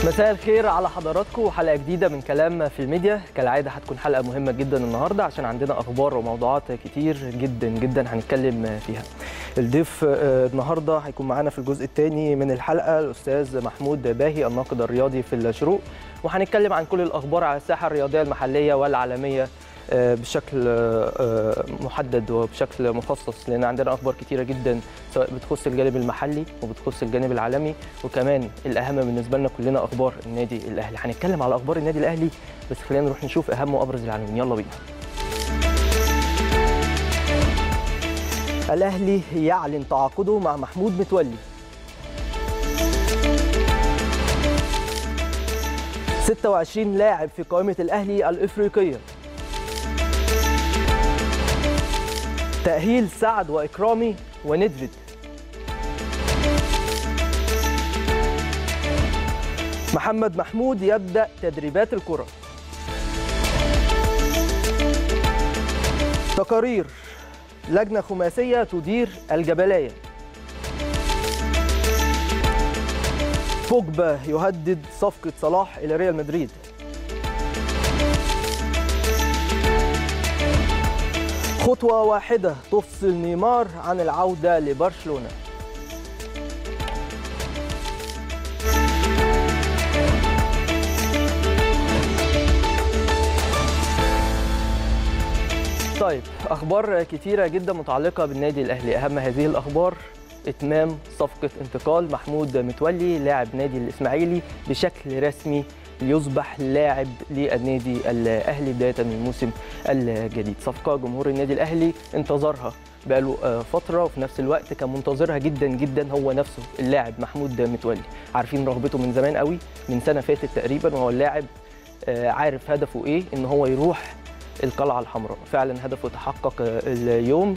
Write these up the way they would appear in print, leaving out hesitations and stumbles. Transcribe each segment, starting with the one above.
مساء الخير على حضراتكم وحلقه جديده من كلام في الميديا. كالعاده هتكون حلقه مهمه جدا النهارده عشان عندنا اخبار وموضوعات كتير جدا جدا هنتكلم فيها. الضيف النهارده هيكون معانا في الجزء الثاني من الحلقه الاستاذ محمود باهي الناقد الرياضي في الشروق، وهنتكلم عن كل الاخبار على الساحه الرياضيه المحليه والعالميه بشكل محدد وبشكل مخصص، لان عندنا اخبار كتيره جدا سواء بتخص الجانب المحلي وبتخص الجانب العالمي، وكمان الاهم بالنسبه لنا كلنا اخبار النادي الاهلي. هنتكلم على اخبار النادي الاهلي، بس خلينا نروح نشوف اهم وابرز العناوين. يلا بينا. الاهلي يعلن تعاقده مع محمود متولي. 26 لاعب في قائمه الاهلي الافريقيه. تأهيل سعد وإكرامي وندفيد. محمد محمود يبدأ تدريبات الكرة. تقارير لجنة خماسية تدير الجبلاية. بوجبا يهدد صفقة صلاح إلى ريال مدريد. خطوة واحدة تفصل نيمار عن العودة لبرشلونة. طيب، أخبار كتيرة جدا متعلقة بالنادي الأهلي. أهم هذه الأخبار إتمام صفقة انتقال محمود متولي لاعب نادي الإسماعيلي بشكل رسمي ليصبح لاعب للنادي الاهلي بدايه من الموسم الجديد. صفقه جمهور النادي الاهلي انتظرها بقاله فتره، وفي نفس الوقت كان منتظرها جدا جدا هو نفسه اللاعب محمود متولي. عارفين رغبته من زمان قوي، من سنه فاتت تقريبا، وهو اللاعب عارف هدفه ايه، ان هو يروح القلعه الحمراء. فعلا هدفه تحقق اليوم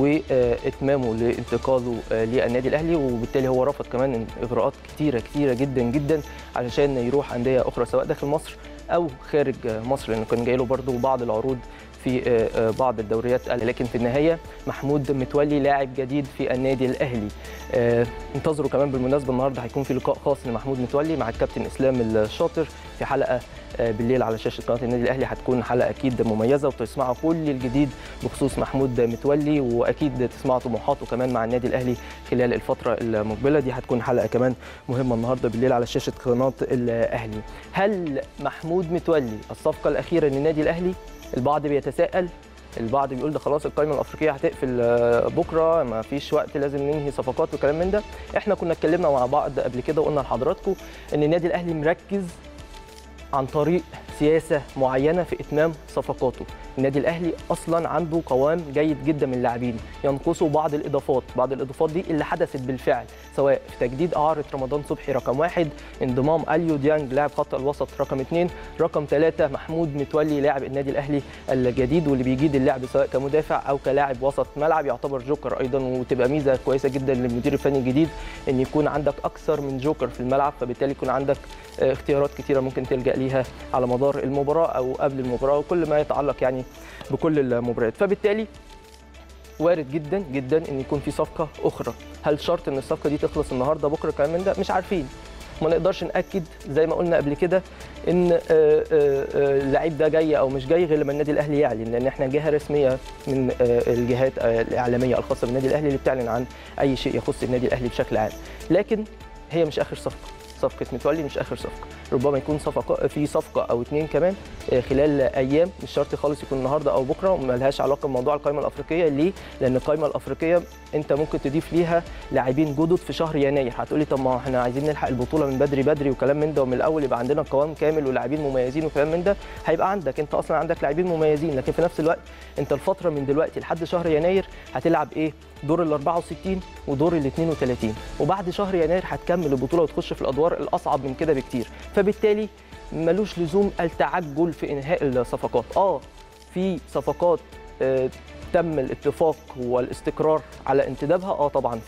واتمامه لانتقاله للنادي الاهلي، وبالتالي هو رفض كمان اجراءات كتيره جدا جدا علشان يروح انديه اخرى سواء داخل مصر او خارج مصر، لانه كان جاي له برضه بعض العروض في بعض الدوريات. لكن في النهايه محمود متولي لاعب جديد في النادي الاهلي. انتظروا كمان بالمناسبه النهارده هيكون في لقاء خاص لمحمود متولي مع الكابتن اسلام الشاطر في حلقه بالليل على شاشه قناه النادي الاهلي. هتكون حلقه اكيد مميزه وتسمعوا كل الجديد بخصوص محمود متولي، واكيد تسمعوا طموحاته كمان مع النادي الاهلي خلال الفتره المقبله. دي هتكون حلقه كمان مهمه النهارده بالليل على شاشه قناه الاهلي. هل محمود متولي الصفقه الاخيره للنادي الاهلي؟ البعض بيتساءل، البعض بيقول ده خلاص القائمه الافريقيه هتقفل بكره، ما فيش وقت، لازم ننهي صفقات وكلام من ده. احنا كنا اتكلمنا مع بعض قبل كده وقلنا لحضراتكم ان النادي الاهلي مركز عن طريق سياسه معينه في اتمام صفقاته. النادي الاهلي اصلا عنده قوام جيد جدا من اللاعبين، ينقصوا بعض الاضافات دي اللي حدثت بالفعل، سواء في تجديد اعاره رمضان صبحي رقم 1، انضمام اليو ديانج لاعب خط الوسط رقم 2، رقم 3 محمود متولي لاعب النادي الاهلي الجديد واللي بيجيد اللعب سواء كمدافع او كلاعب وسط ملعب، يعتبر جوكر ايضا، وتبقى ميزه كويسه جدا للمدير الفني الجديد ان يكون عندك اكثر من جوكر في الملعب، فبالتالي يكون عندك اختيارات كثيره ممكن تلجا ليها على مدار المباراه او قبل المباراه وكل ما يتعلق يعني بكل المباريات. فبالتالي وارد جدا جدا ان يكون في صفقه اخرى. هل شرط ان الصفقه دي تخلص النهارده بكره كمان من ده؟ مش عارفين، ما نقدرش ناكد زي ما قلنا قبل كده ان اللعيب ده جاي او مش جاي غير لما النادي الاهلي يعلن، لان احنا جهه رسميه من الجهات الاعلاميه الخاصه بالنادي الاهلي اللي بتعلن عن اي شيء يخص النادي الاهلي بشكل عام. لكن هي مش اخر صفقه، صفقه متولي مش اخر صفقه، ربما يكون في صفقه او اتنين كمان خلال ايام، مش شرط خالص يكون النهارده او بكره، وما لهاش علاقه بموضوع القائمه الافريقيه. ليه؟ لان القائمه الافريقيه انت ممكن تضيف ليها لاعبين جدد في شهر يناير. هتقولي طب ما احنا عايزين نلحق البطوله من بدري وكلام من ده، ومن الاول يبقى عندنا قوام كامل ولاعبين مميزين وكلام من ده. هيبقى عندك انت اصلا عندك لاعبين مميزين، لكن في نفس الوقت انت الفتره من دلوقتي لحد شهر يناير هتلعب ايه؟ دور ال 64 ودور ال 32، وبعد شهر يناير هتكمل البطوله وتخش في الادوار الاصعب من كده بكتير. فبالتالي ملوش لزوم التعجل في انهاء الصفقات. في صفقات تم الاتفاق والاستقرار على انتدابها، طبعا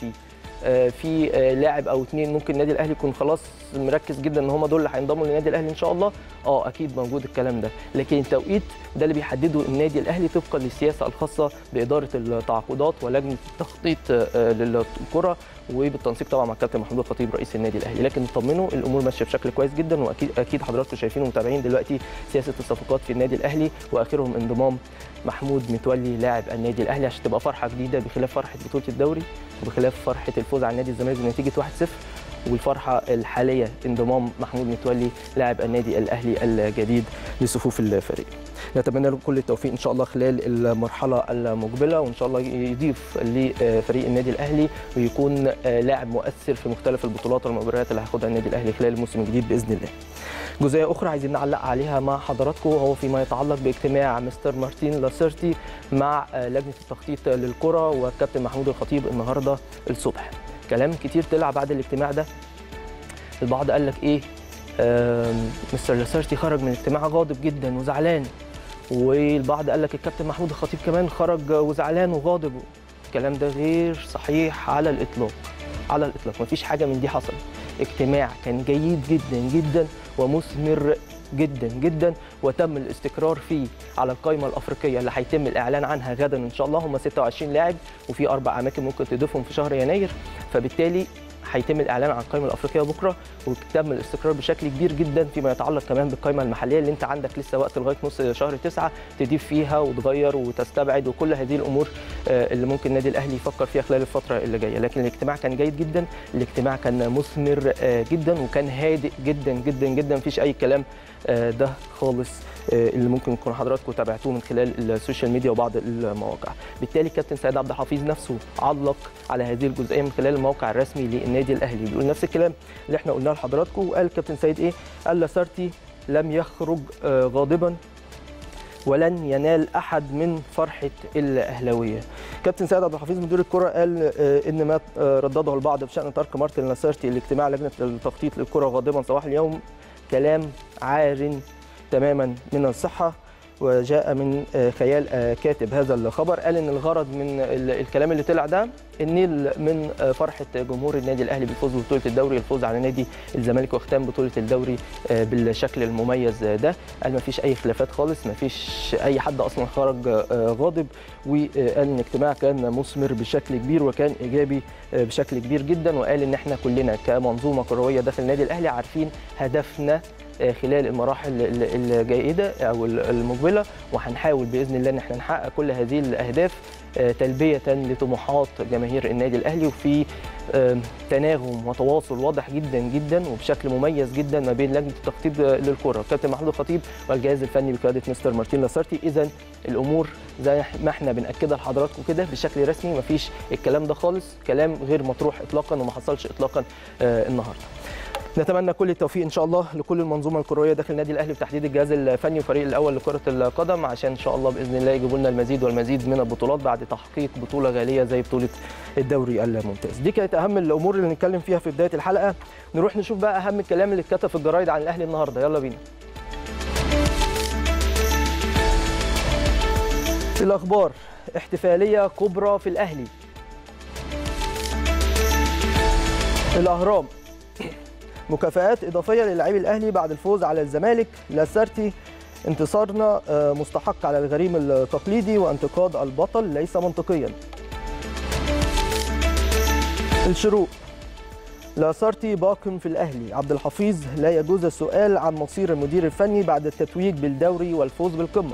في لاعب او اتنين ممكن النادي الاهلي يكون خلاص مركز جدا ان هم دول اللي هينضموا للنادي الاهلي ان شاء الله. اكيد موجود الكلام ده، لكن التوقيت ده اللي بيحدده النادي الاهلي طبقا للسياسه الخاصه باداره التعاقدات ولجنه التخطيط للكره وبالتنسيق طبعا مع الكابتن محمود الخطيب رئيس النادي الاهلي. لكن اطمنوا الامور ماشيه بشكل كويس جدا، واكيد حضراتكم شايفين ومتابعين دلوقتي سياسه الصفقات في النادي الاهلي، واخرهم انضمام محمود متولي لاعب النادي الاهلي عشان تبقى فرحه جديده بخلاف فرحه بطوله الدوري وبخلاف فرحه الفوز على نادي الزمالك بنتيجه 1-0، والفرحه الحاليه انضمام محمود متولي لاعب النادي الاهلي الجديد لصفوف الفريق. نتمنى له كل التوفيق ان شاء الله خلال المرحله المقبله، وان شاء الله يضيف لفريق النادي الاهلي ويكون لاعب مؤثر في مختلف البطولات والمباريات اللي هياخدها النادي الاهلي خلال الموسم الجديد باذن الله. جزئيه اخرى عايزين نعلق عليها مع حضراتكم هو فيما يتعلق باجتماع مستر مارتين لاسيرتي مع لجنه التخطيط للكره والكابتن محمود الخطيب النهارده الصبح. كلام كتير طلع بعد الاجتماع ده. البعض قال لك ايه، مستر لاسيرتي خرج من الاجتماع غاضب جدا وزعلان، والبعض قال لك الكابتن محمود الخطيب كمان خرج وزعلان وغاضب. الكلام ده غير صحيح على الاطلاق، على الاطلاق مفيش حاجه من دي حصلت. اجتماع كان جيد جدا جدا ومثمر جدا جدا، وتم الاستقرار فيه على القائمه الافريقيه اللي هيتم الاعلان عنها غدا ان شاء الله. هم 26 لاعب وفي 4 اماكن ممكن تضيفهم في شهر يناير، فبالتالي هيتم الاعلان عن القائمه الافريقيه بكره، وتم الاستقرار بشكل كبير جدا فيما يتعلق كمان بالقائمه المحليه اللي انت عندك لسه وقت لغايه نص شهر 9 تضيف فيها وتغير وتستبعد وكل هذه الامور اللي ممكن النادي الاهلي يفكر فيها خلال الفتره اللي جايه. لكن الاجتماع كان جيد جدا، الاجتماع كان مثمر جدا وكان هادئ جدا جدا جدا، مفيش اي كلام ده خالص اللي ممكن يكون حضراتكم تابعتوه من خلال السوشيال ميديا وبعض المواقع. بالتالي كابتن سيد عبد الحفيظ نفسه علق على هذه الجزئيه من خلال الموقع الرسمي للنادي الاهلي، بيقول نفس الكلام اللي احنا قلناه لحضراتكم. وقال كابتن سيد ايه؟ قال لاسارتي لم يخرج غاضبا ولن ينال احد من فرحه الاهلاويه. كابتن سيد عبد الحفيظ مدير الكره قال ان ما ردده البعض بشان ترك مارتن لاسارتي لاجتماع لجنه التخطيط للكره غاضبا صباح اليوم كلام عار تماما من الصحه، وجاء من خيال كاتب هذا الخبر. قال ان الغرض من الكلام اللي طلع ده النيل من فرحه جمهور النادي الاهلي بالفوز ببطوله الدوري، الفوز على نادي الزمالك واختام بطوله الدوري بالشكل المميز ده. قال ما فيش اي خلافات خالص، ما فيش اي حد اصلا خرج غاضب، وقال ان الاجتماع كان مثمر بشكل كبير وكان ايجابي بشكل كبير جدا. وقال ان احنا كلنا كمنظومه كرويه داخل النادي الاهلي عارفين هدفنا خلال المراحل الجيده او المقبله، وهنحاول باذن الله ان احنا نحقق كل هذه الاهداف تلبيه لطموحات جماهير النادي الاهلي، وفي تناغم وتواصل واضح جدا جدا وبشكل مميز جدا ما بين لجنه التخطيط للكره الكابتن محمود الخطيب والجهاز الفني بقياده مستر مارتين لاسارتي. اذا الامور زي ما احنا بناكدها لحضراتكم كده بشكل رسمي، مفيش الكلام ده خالص، كلام غير مطروح اطلاقا وما حصلش اطلاقا النهارده. نتمنى كل التوفيق ان شاء الله لكل المنظومه الكرويه داخل النادي الاهلي بتحديد الجهاز الفني والفريق الاول لكره القدم، عشان ان شاء الله باذن الله يجيبوا لنا المزيد والمزيد من البطولات بعد تحقيق بطوله غاليه زي بطوله الدوري الممتاز. دي كانت اهم الامور اللي نتكلم فيها في بدايه الحلقه. نروح نشوف بقى اهم الكلام اللي اتكتب في الجرايد عن الاهلي النهارده، يلا بينا. الاخبار: احتفاليه كبرى في الاهلي. الاهرام: مكافآت إضافية للاعبي الأهلي بعد الفوز على الزمالك. لاسارتي: انتصارنا مستحق على الغريم التقليدي وانتقاد البطل ليس منطقيا. الشروق: لاسارتي باق في الأهلي. عبد الحفيظ: لا يجوز السؤال عن مصير المدير الفني بعد التتويج بالدوري والفوز بالقمة.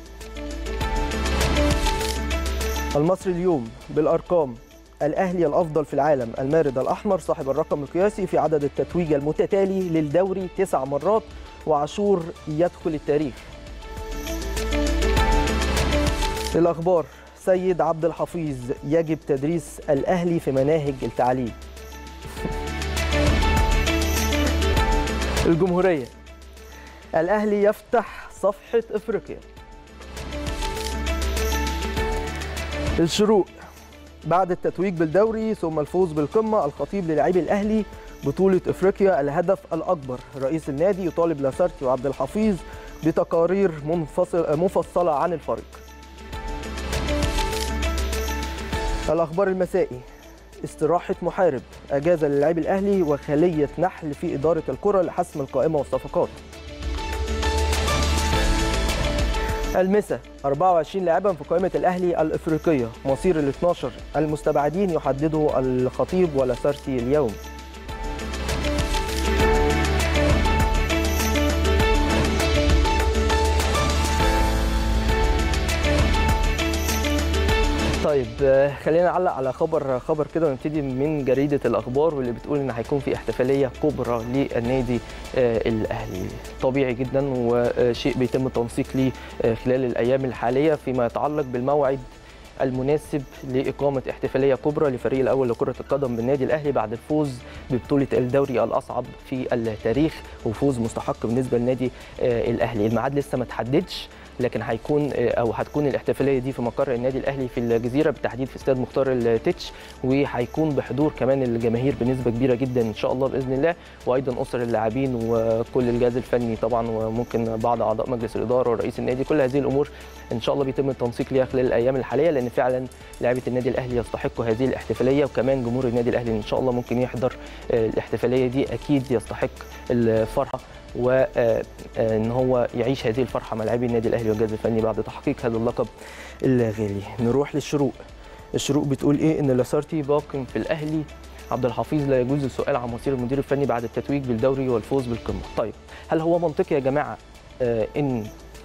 المصري اليوم: بالأرقام الأهلي الأفضل في العالم، المارد الأحمر صاحب الرقم القياسي في عدد التتويج المتتالي للدوري 9 مرات، وعاشور يدخل التاريخ. الأخبار: سيد عبد الحفيظ: يجب تدريس الأهلي في مناهج التعليم. الجمهورية: الأهلي يفتح صفحة إفريقيا. الشروق: بعد التتويج بالدوري ثم الفوز بالقمة، الخطيب للاعبي الأهلي بطولة إفريقيا الهدف الأكبر. رئيس النادي يطالب لاسارتي وعبد الحفيظ بتقارير مفصلة عن الفريق. الأخبار المسائي: استراحة محارب، أجاز للاعبي الأهلي وخلية نحل في إدارة الكرة لحسم القائمة والصفقات. المسا 24 لاعبا في قائمة الأهلي الإفريقية، مصير ال 12 المستبعدين يحدده الخطيب ولاسارتي اليوم. طيب خلينا نعلق على خبر كده ونبتدي من جريدة الأخبار واللي بتقول إن هيكون في احتفالية كبرى للنادي الأهلي. طبيعي جدا وشيء بيتم التنسيق ليه خلال الأيام الحالية فيما يتعلق بالموعد المناسب لإقامة احتفالية كبرى لفريق الأول لكرة القدم بالنادي الأهلي بعد الفوز ببطولة الدوري الأصعب في التاريخ وفوز مستحق بالنسبة للنادي الأهلي. الميعاد لسه ما تحددش، لكن هتكون الاحتفاليه دي في مقر النادي الاهلي في الجزيره بالتحديد في استاد مختار التتش، وهيكون بحضور كمان الجماهير بنسبه كبيره جدا ان شاء الله باذن الله، وايضا اسر اللاعبين وكل الجهاز الفني طبعا، وممكن بعض اعضاء مجلس الاداره ورئيس النادي. كل هذه الامور ان شاء الله بيتم التنسيق ليها خلال الايام الحاليه، لان فعلا لاعيبه النادي الاهلي يستحقوا هذه الاحتفاليه، وكمان جمهور النادي الاهلي ان شاء الله ممكن يحضر الاحتفاليه دي، اكيد يستحق الفرحه وان هو يعيش هذه الفرحه مع لاعبي النادي الاهلي والجهاز الفني بعد تحقيق هذا اللقب الغالي. نروح للشروق. الشروق بتقول ايه؟ ان لاسارتي باق في الاهلي، عبد الحفيظ لا يجوز السؤال عن مصير المدير الفني بعد التتويج بالدوري والفوز بالقمه. طيب هل هو منطقي يا جماعه ان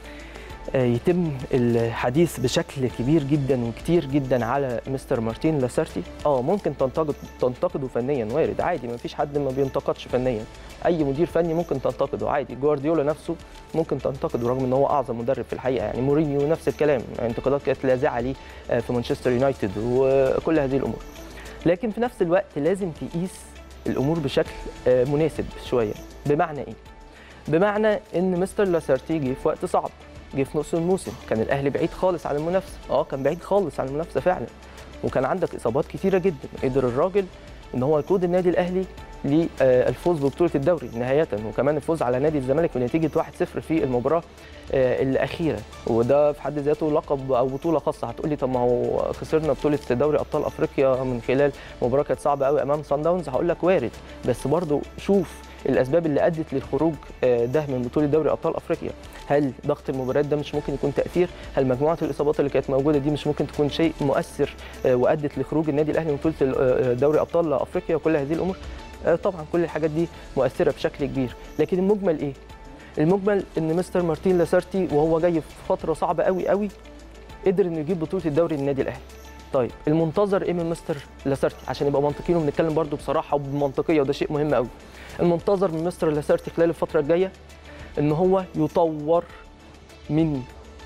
يتم الحديث بشكل كبير جدا وكتير جدا على مستر مارتين لاسارتي؟ ممكن تنتقده فنيا، وارد عادي، ما فيش حد ما بينتقدش فنيا، اي مدير فني ممكن تنتقده عادي. جوارديولا نفسه ممكن تنتقده رغم ان هو اعظم مدرب في الحقيقه، يعني مورينيو نفس الكلام، انتقادات كانت لاذعه ليه في مانشستر يونايتد وكل هذه الامور. لكن في نفس الوقت لازم تقيس الامور بشكل مناسب شويه. بمعنى ايه؟ بمعنى ان مستر لاسارتي جه في وقت صعب، جه في نص الموسم، كان الاهلي بعيد خالص عن المنافسه، كان بعيد خالص عن المنافسه فعلا، وكان عندك اصابات كثيره جدا. قدر الراجل ان هو يقود النادي الاهلي للفوز ببطوله الدوري نهايه، وكمان الفوز على نادي الزمالك بنتيجه 1-0 في المباراه الاخيره، وده في حد ذاته لقب او بطوله خاصه. هتقول لي طب ما هو خسرنا بطوله دوري ابطال افريقيا من خلال مباراه كانت صعبه قوي امام صن داونز. هقول لك وارد، بس برضو شوف الاسباب اللي ادت للخروج ده من بطوله دوري ابطال افريقيا. هل ضغط المباريات ده مش ممكن يكون تاثير؟ هل مجموعه الاصابات اللي كانت موجوده دي مش ممكن تكون شيء مؤثر وادت لخروج النادي الاهلي من بطوله دوري ابطال افريقيا وكل هذه الامور؟ طبعا كل الحاجات دي مؤثره بشكل كبير، لكن المجمل ايه؟ المجمل ان مستر مارتين لاسارتي وهو جاي في فتره صعبه قوي قوي قدر انه يجيب بطوله الدوري للنادي الاهلي. طيب المنتظر ايه من مستر لاسارتي عشان يبقى منطقيين وبنتكلم برده بصراحه وبمنطقيه، وده شيء مهم قوي. المنتظر من مستر لاسارتي خلال الفتره الجايه ان هو يطور من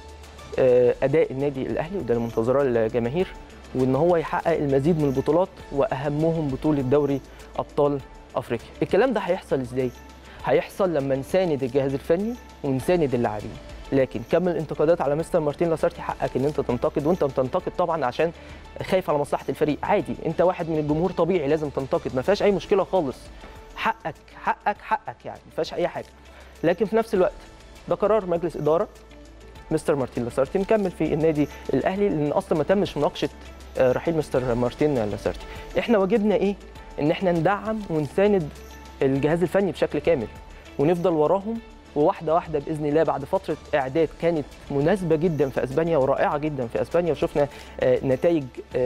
اداء النادي الاهلي، وده المنتظره الجماهير، وان هو يحقق المزيد من البطولات واهمهم بطوله دوري ابطال افريقيا. الكلام ده هيحصل ازاي؟ هيحصل لما نساند الجهاز الفني ونساند اللاعبين. لكن كم الانتقادات على مستر مارتين لاسارتي، حقك ان انت تنتقد، وانت بتنتقد طبعا عشان خايف على مصلحه الفريق، عادي، انت واحد من الجمهور طبيعي لازم تنتقد، ما فيهاش اي مشكله خالص، حقك حقك حقك، يعني ما فيهاش اي حاجه. لكن في نفس الوقت ده قرار مجلس اداره مستر مارتين لاسارتي مكمل في النادي الاهلي، لان اصلا ما تمش مناقشه رحيل مستر مارتين لاسارتي. احنا واجبنا ايه؟ ان احنا ندعم ونساند الجهاز الفني بشكل كامل ونفضل وراهم، وواحده واحده باذن الله بعد فتره اعداد كانت مناسبه جدا في اسبانيا ورائعه جدا في اسبانيا، وشفنا نتائج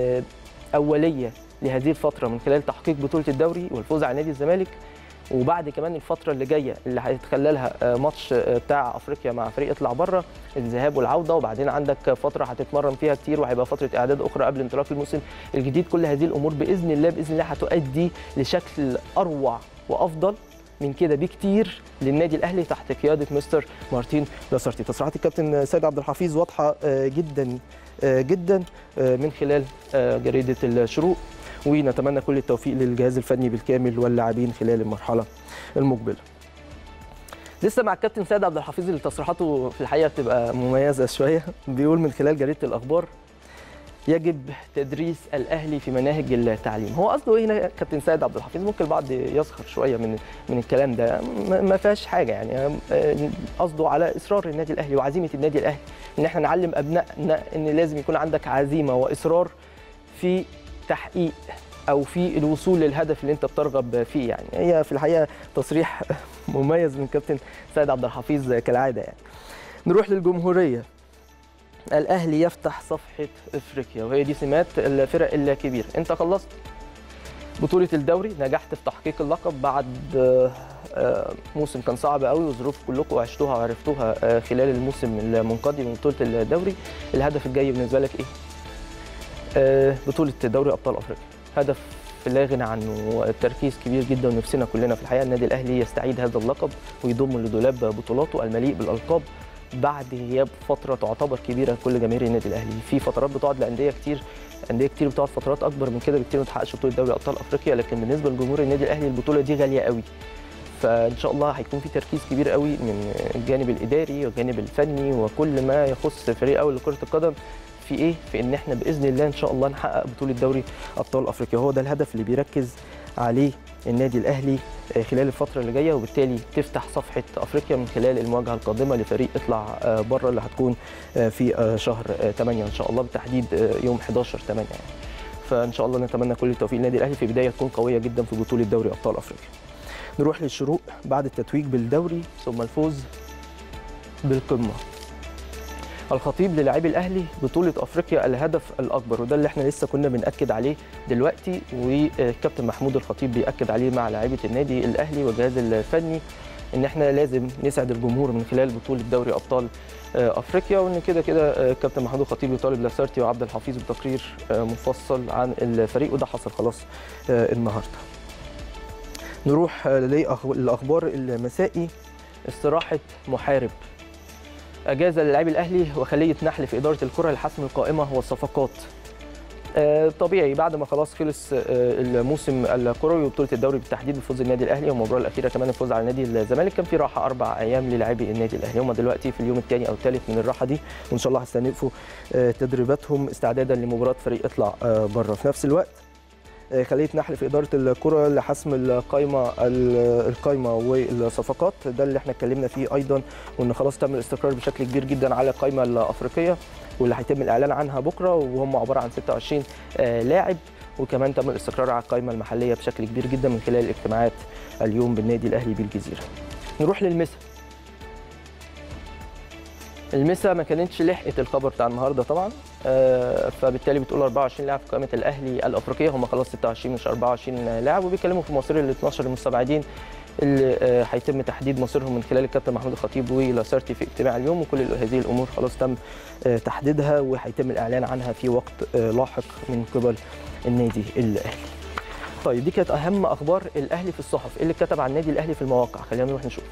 اوليه لهذه الفتره من خلال تحقيق بطوله الدوري والفوز على نادي الزمالك، وبعد كمان الفتره اللي جايه اللي هيتخللها ماتش بتاع افريقيا مع فريق يطلع بره الذهاب والعوده، وبعدين عندك فتره هتتمرن فيها كتير وهيبقى فتره اعداد اخرى قبل انطلاق الموسم الجديد. كل هذه الامور باذن الله هتؤدي لشكل اروع وافضل من كده بكتير للنادي الاهلي تحت قياده مستر مارتين لاسارتي. تصريحات الكابتن سيد عبد الحفيظ واضحه جدا جدا من خلال جريده الشروق، ونتمنى كل التوفيق للجهاز الفني بالكامل واللاعبين خلال المرحله المقبله. لسه مع الكابتن سيد عبد الحفيظ اللي تصريحاته في الحقيقه بتبقى مميزه شويه، بيقول من خلال جريده الاخبار: يجب تدريس الاهلي في مناهج التعليم. هو قصده ايه هنا كابتن سيد عبد الحفيظ؟ ممكن البعض يسخر شويه من الكلام ده، ما فيهاش حاجه يعني، قصده على اصرار النادي الاهلي وعزيمه النادي الاهلي ان احنا نعلم ابنائنا ان لازم يكون عندك عزيمه واصرار في تحقيق او في الوصول للهدف اللي انت بترغب فيه. يعني هي في الحقيقه تصريح مميز من كابتن سيد عبد الحفيظ كالعاده. يعني نروح للجمهوريه. الاهلي يفتح صفحه افريقيا، وهي دي سمات الفرق الكبيره. انت خلصت بطوله الدوري، نجحت في تحقيق اللقب بعد موسم كان صعب قوي، وظروف كلكم عشتوها وعرفتوها خلال الموسم المنقضي من بطوله الدوري. الهدف الجاي بالنسبه لك ايه؟ بطوله دوري ابطال افريقيا، هدف لا غنى عنه، والتركيز كبير جدا، ونفسنا كلنا في الحقيقه النادي الاهلي يستعيد هذا اللقب ويضم لدولاب بطولاته المليء بالالقاب بعد غياب فتره تعتبر كبيره لكل جماهير النادي الاهلي. في فترات بتقعد لانديه كتير، انديه كتير بتقعد فترات اكبر من كده بكتير ما تحققش بطوله دوري ابطال افريقيا، لكن بالنسبه لجمهور النادي الاهلي البطوله دي غاليه قوي. فان شاء الله هيكون في تركيز كبير قوي من الجانب الاداري والجانب الفني وكل ما يخص فريق اول لكره القدم في ايه؟ في ان احنا باذن الله ان شاء الله نحقق بطوله دوري ابطال افريقيا. هو ده الهدف اللي بيركز عليه النادي الاهلي خلال الفتره اللي جايه، وبالتالي تفتح صفحه افريقيا من خلال المواجهه القادمه لفريق اطلع بره اللي هتكون في شهر 8 ان شاء الله، بالتحديد يوم 11/8 يعني. فان شاء الله نتمنى كل التوفيق للنادي الاهلي في بدايه تكون قويه جدا في بطوله دوري ابطال افريقيا. نروح للشروق بعد التتويج بالدوري ثم الفوز بالقمه. الخطيب للاعبي الاهلي بطوله افريقيا الهدف الاكبر، وده اللي احنا لسه كنا بناكد عليه دلوقتي، والكابتن محمود الخطيب بياكد عليه مع لاعيبه النادي الاهلي والجهاز الفني ان احنا لازم نسعد الجمهور من خلال بطوله دوري ابطال افريقيا، وان كده كده الكابتن محمود الخطيب يطالب لاسارتي وعبد الحفيظ بتقرير مفصل عن الفريق، وده حصل خلاص النهارده. نروح للاخبار المسائي. استراحه محارب، اجازه للاعبي الاهلي وخليه نحل في اداره الكره لحسم القائمه والصفقات. طبيعي بعد ما خلاص خلص الموسم الكروي وبطوله الدوري بالتحديد بفوز النادي الاهلي، والمباراه الاخيره كمان الفوز على نادي الزمالك، كان في راحه 4 أيام للاعبي النادي الاهلي. هم دلوقتي في اليوم الثاني او الثالث من الراحه دي، وان شاء الله هيستأنفوا تدريباتهم استعدادا لمباراه فريق اطلع بره. في نفس الوقت خليه نحل في اداره الكره لحسم القائمه والصفقات، ده اللي احنا اتكلمنا فيه ايضا، وان خلاص تم الاستقرار بشكل كبير جدا على القائمه الافريقيه واللي هيتم الاعلان عنها بكره، وهم عباره عن 26 لاعب، وكمان تم الاستقرار على القائمه المحليه بشكل كبير جدا من خلال الاجتماعات اليوم بالنادي الاهلي بالجزيره. نروح للمسا. المسا ما كانتش لحقت الخبر بتاع النهارده طبعا، فبالتالي بتقول 24 لاعب في قائمه الاهلي الافريقيه، هم خلاص 26 مش 24 لاعب، وبيتكلموا في مصير ال 12 المستبعدين اللي هيتم تحديد مصيرهم من خلال الكابتن محمود الخطيب ولاسارتي في اجتماع اليوم، وكل هذه الامور خلاص تم تحديدها وهيتم الاعلان عنها في وقت لاحق من قبل النادي الاهلي. طيب دي كانت اهم اخبار الاهلي في الصحف، ايه اللي اتكتب عن النادي الاهلي في المواقع؟ خلينا نروح نشوف.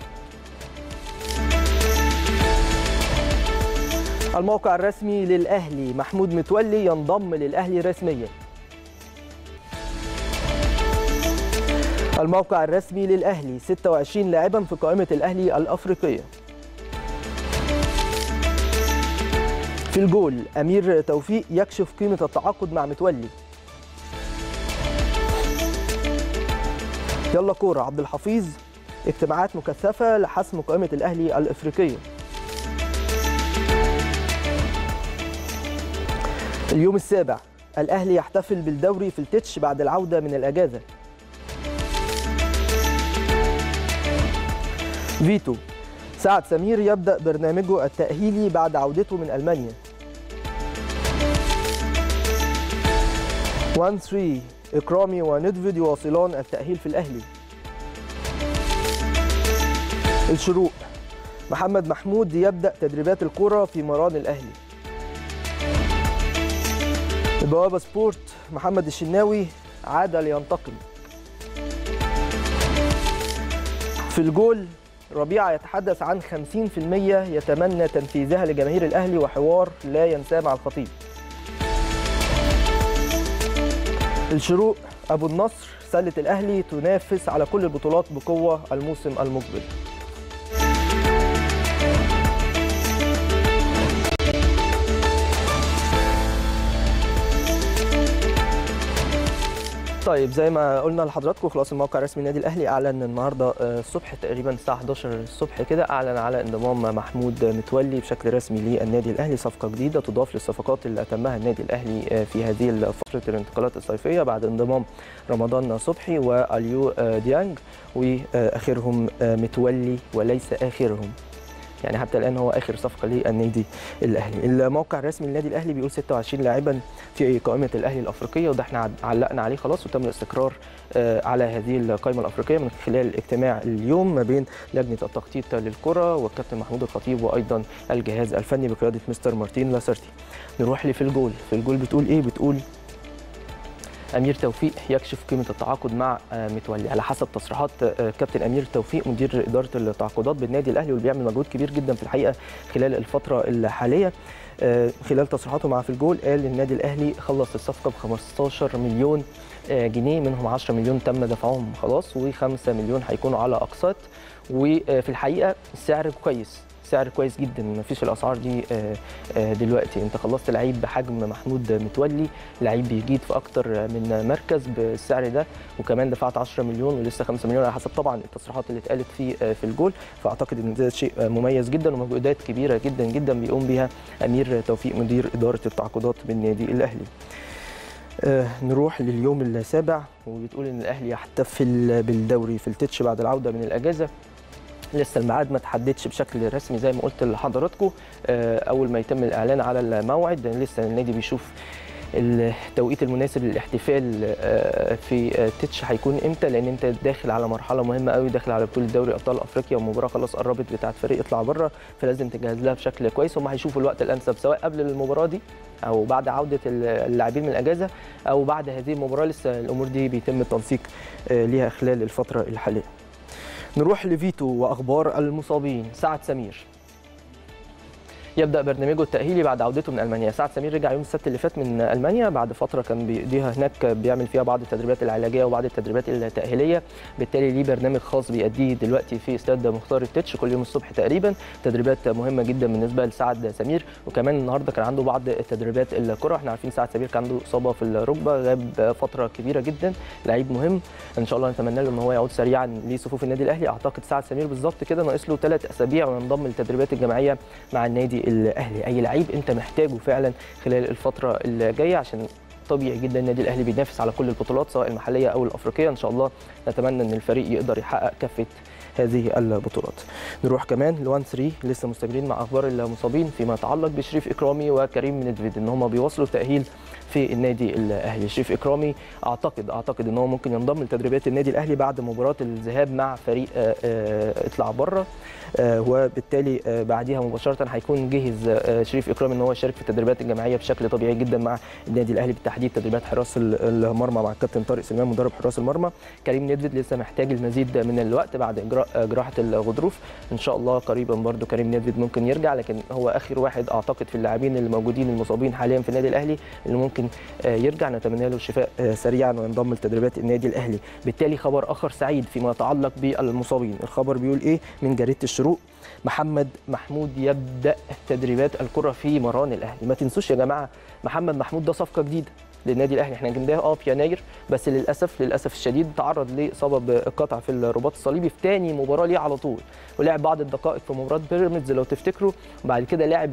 الموقع الرسمي للأهلي، محمود متولي ينضم للأهلي رسميا. الموقع الرسمي للأهلي، 26 لاعبا في قائمة الأهلي الأفريقية. في الجول، أمير توفيق يكشف قيمة التعاقد مع متولي. يلا كورة، عبد الحفيظ اجتماعات مكثفة لحسم قائمة الأهلي الأفريقية. اليوم السابع، الأهلي يحتفل بالدوري في التتش بعد العودة من الأجازة. فيتو، سعد سمير يبدأ برنامجه التأهيلي بعد عودته من ألمانيا. 1-3، إكرامي وندفيد يواصلان التأهيل في الأهلي. الشروق، محمد محمود يبدأ تدريبات الكرة في مران الأهلي. البوابة سبورت، محمد الشناوي عاد لينتقم. في الجول، ربيعة يتحدث عن 50% يتمنى تنفيذها لجماهير الأهلي وحوار لا ينساه مع الخطيب. الشروق، أبو النصر سلة الأهلي تنافس على كل البطولات بقوة الموسم المقبل. طيب زي ما قلنا لحضراتكم خلاص الموقع الرسمي النادي الاهلي اعلن النهارده الصبح تقريبا الساعه 11 الصبح كده، اعلن على انضمام محمود متولي بشكل رسمي للنادي الاهلي، صفقه جديده تضاف للصفقات اللي اتمها النادي الاهلي في هذه فتره الانتقالات الصيفيه بعد انضمام رمضان صبحي واليو ديانج، واخرهم متولي وليس اخرهم. يعني حتى الان هو اخر صفقه للنادي الاهلي. الموقع الرسمي للنادي الاهلي بيقول 26 لاعبا في قائمه الاهلي الافريقيه، وده احنا علقنا عليه خلاص، وتم الاستقرار على هذه القائمه الافريقيه من خلال اجتماع اليوم ما بين لجنه التخطيط للكره والكابتن محمود الخطيب وايضا الجهاز الفني بقياده مستر مارتين لاسارتي. نروح في الجول. في الجول بتقول ايه؟ بتقول امير توفيق يكشف قيمه التعاقد مع متولي. على حسب تصريحات كابتن امير توفيق مدير اداره التعاقدات بالنادي الاهلي، واللي بيعمل مجهود كبير جدا في الحقيقه خلال الفتره الحاليه، خلال تصريحاته مع في الجول قال النادي الاهلي خلص الصفقه ب 15 مليون جنيه، منهم 10 مليون تم دفعهم خلاص، و5 مليون هيكونوا على اقساط. وفي الحقيقه السعر كويس، سعر كويس جدا، ما فيش الاسعار دي دلوقتي. انت خلصت لعيب بحجم محمود متولي، لعيب بيجيد في اكتر من مركز بالسعر ده، وكمان دفعت 10 مليون ولسه 5 مليون على حسب طبعا التصريحات اللي اتقالت في الجول. فاعتقد ان ده شيء مميز جدا ومجهودات كبيره جدا جدا بيقوم بها امير توفيق مدير اداره التعاقدات بالنادي الاهلي. نروح لليوم السابع، وبتقول ان الاهلي يحتفل بالدوري في التتش بعد العوده من الاجازه. لسه الميعاد ما تحددش بشكل رسمي زي ما قلت لحضراتكم، اول ما يتم الاعلان على الموعد لسه النادي بيشوف التوقيت المناسب للاحتفال في تتش هيكون امتى، لان انت داخل على مرحله مهمه قوي، داخل على بطوله دوري ابطال افريقيا، ومباراه خلاص قربت بتاعه فريق يطلع بره، فلازم تجهز لها بشكل كويس. هم هيشوفوا الوقت الانسب سواء قبل المباراه دي او بعد عوده اللاعبين من الاجازه او بعد هذه المباراه، لسه الامور دي بيتم التنسيق ليها خلال الفتره الحاليه. نروح لفيتو واخبار المصابين. سعد سمير يبدا برنامجه التاهيلي بعد عودته من المانيا. سعد سمير رجع يوم السبت اللي فات من المانيا بعد فتره كان بيقضيها هناك، بيعمل فيها بعض التدريبات العلاجيه وبعض التدريبات التاهيليه، بالتالي ليه برنامج خاص بيأديه دلوقتي في استاد مختار التتش كل يوم الصبح تقريبا. تدريبات مهمه جدا بالنسبه لسعد سمير، وكمان النهارده كان عنده بعض تدريبات الكره. احنا عارفين سعد سمير كان عنده اصابه في الركبه، غاب فتره كبيره جدا، لعيب مهم ان شاء الله نتمنى له ان هو يعود سريعا لصفوف النادي الاهلي. اعتقد سعد سمير بالظبط كده ناقص له 3 اسابيع وينضم للتدريبات الجماعيه مع النادي الاهلي. اي لعيب انت محتاجه فعلا خلال الفتره الجايه، عشان طبيعي جدا النادي الاهلي بينافس على كل البطولات سواء المحليه او الافريقيه. ان شاء الله نتمنى ان الفريق يقدر يحقق كافه هذه البطولات. نروح كمان لوان 3 لسه مستمرين مع اخبار المصابين فيما يتعلق بشريف اكرامي وكريم ندفيد، ان هم بيواصلوا التاهيل في النادي الاهلي. شريف اكرامي اعتقد ان هو ممكن ينضم لتدريبات النادي الاهلي بعد مباراه الذهاب مع فريق اطلع بره، وبالتالي بعديها مباشره هيكون جهز شريف اكرامي ان هو يشارك في التدريبات الجماعيه بشكل طبيعي جدا مع النادي الاهلي، بالتحديد تدريبات حراس المرمى مع الكابتن طارق سليمان مدرب حراس المرمى. كريم ندفيد لسه محتاج المزيد من الوقت بعد اجراء جراحه الغضروف، ان شاء الله قريبا برده كريم ندفيد ممكن يرجع، لكن هو اخر واحد اعتقد في اللاعبين الموجودين المصابين حاليا في النادي الاهلي اللي ممكن يرجع. نتمنى له الشفاء سريعا وينضم لتدريبات النادي الاهلي. بالتالي خبر اخر سعيد فيما يتعلق بالمصابين. الخبر بيقول ايه من جريده الشروق؟ محمد محمود يبدا تدريبات الكره في مران الاهلي. ما تنسوش يا جماعه محمد محمود ده صفقه جديده للنادي الاهلي، احنا جبناه في يناير، بس للاسف الشديد تعرض لاصابه بقطع في الرباط الصليبي في ثاني مباراه ليه على طول، ولعب بعض الدقائق في مباراه بيراميدز لو تفتكروا، وبعد كده لعب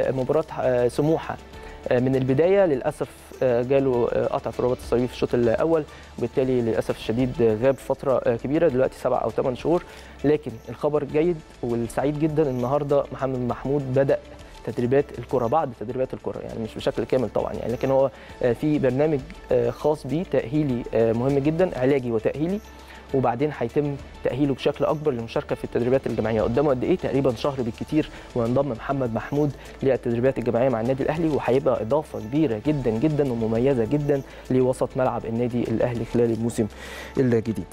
مباراه سموحه من البدايه. للاسف جاله قطع في الرباط الصليبي في الشوط الاول، وبالتالي للاسف الشديد غاب فتره كبيره دلوقتي 7 أو 8 شهور. لكن الخبر الجيد والسعيد جدا النهارده محمد محمود بدا تدريبات الكره، بعد تدريبات الكره يعني مش بشكل كامل طبعا يعني، لكن هو في برنامج خاص بيه تاهيلي مهم جدا، علاجي وتاهيلي، وبعدين هيتم تاهيله بشكل اكبر للمشاركه في التدريبات الجماعيه. قدامه قد ايه؟ تقريبا شهر بالكثير وينضم محمد محمود للتدريبات الجماعيه مع النادي الاهلي، وهيبقى اضافه كبيره جدا جدا ومميزه جدا لوسط ملعب النادي الاهلي خلال الموسم الجديد.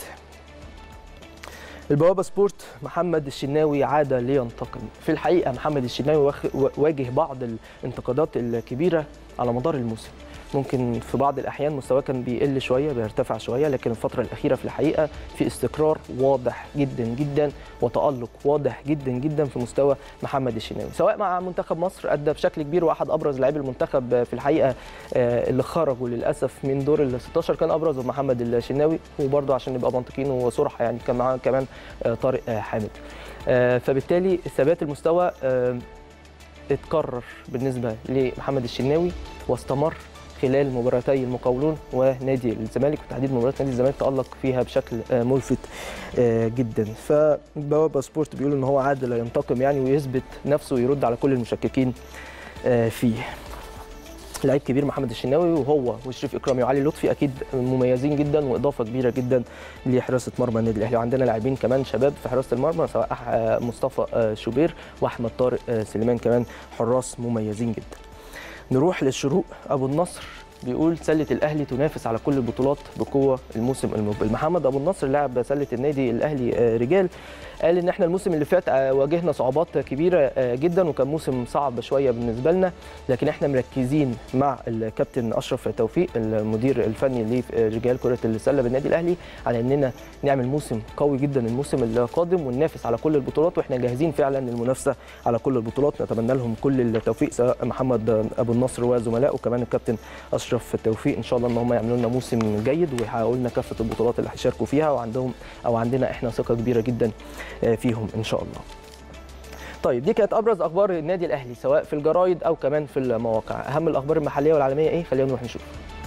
البوابه سبورت، محمد الشناوي عاد لينتقم. في الحقيقه محمد الشناوي واجه بعض الانتقادات الكبيره على مدار الموسم، ممكن في بعض الاحيان مستواه كان بيقل شويه بيرتفع شويه، لكن الفتره الاخيره في الحقيقه في استقرار واضح جدا جدا وتالق واضح جدا جدا في مستوى محمد الشناوي، سواء مع منتخب مصر ادى بشكل كبير، واحد ابرز لاعبي المنتخب في الحقيقه اللي خرجوا للاسف من دور ال 16 كان ابرز محمد الشناوي، وبرده عشان نبقى منطقيين وصراحه يعني كان معاه كمان طارق حامد. فبالتالي ثبات المستوى اتكرر بالنسبه لمحمد الشناوي واستمر خلال مباراتي المقاولون ونادي الزمالك، وتحديد مباراه نادي الزمالك تألق فيها بشكل ملفت جدا. فبوابه سبورت بيقول ان هو عادل ينتقم يعني ويثبت نفسه ويرد على كل المشككين فيه. لعيب كبير محمد الشناوي، وهو وشريف اكرامي وعلي لطفي اكيد مميزين جدا واضافه كبيره جدا لحراسه مرمى النادي الاهلي. وعندنا لاعبين كمان شباب في حراسه المرمى سواء مصطفى شوبير واحمد طارق سليمان، كمان حراس مميزين جدا. نروح للشروق. ابو النصر بيقول سله الاهلي تنافس على كل البطولات بقوه الموسم المقبل. محمد ابو النصر لاعب سله النادي الاهلي رجال قال ان احنا الموسم اللي فات واجهنا صعوبات كبيره جدا وكان موسم صعب شويه بالنسبه لنا، لكن احنا مركزين مع الكابتن اشرف توفيق المدير الفني لرجال كره السله بالنادي الاهلي على اننا نعمل موسم قوي جدا الموسم القادم وننافس على كل البطولات، واحنا جاهزين فعلا للمنافسه على كل البطولات. نتمنى لهم كل التوفيق سواء محمد ابو النصر وزملائه وكمان الكابتن اشرف توفيق، ان شاء الله ان هم يعملوا لنا موسم جيد ويحققوا لنا كافه البطولات اللي هيشاركوا فيها، وعندهم او عندنا احنا ثقه كبيره جدا فيهم ان شاء الله. طيب دي كانت ابرز اخبار النادي الاهلي سواء في الجرايد او كمان في المواقع. اهم الاخبار المحليه والعالميه ايه؟ خلينا نروح نشوف.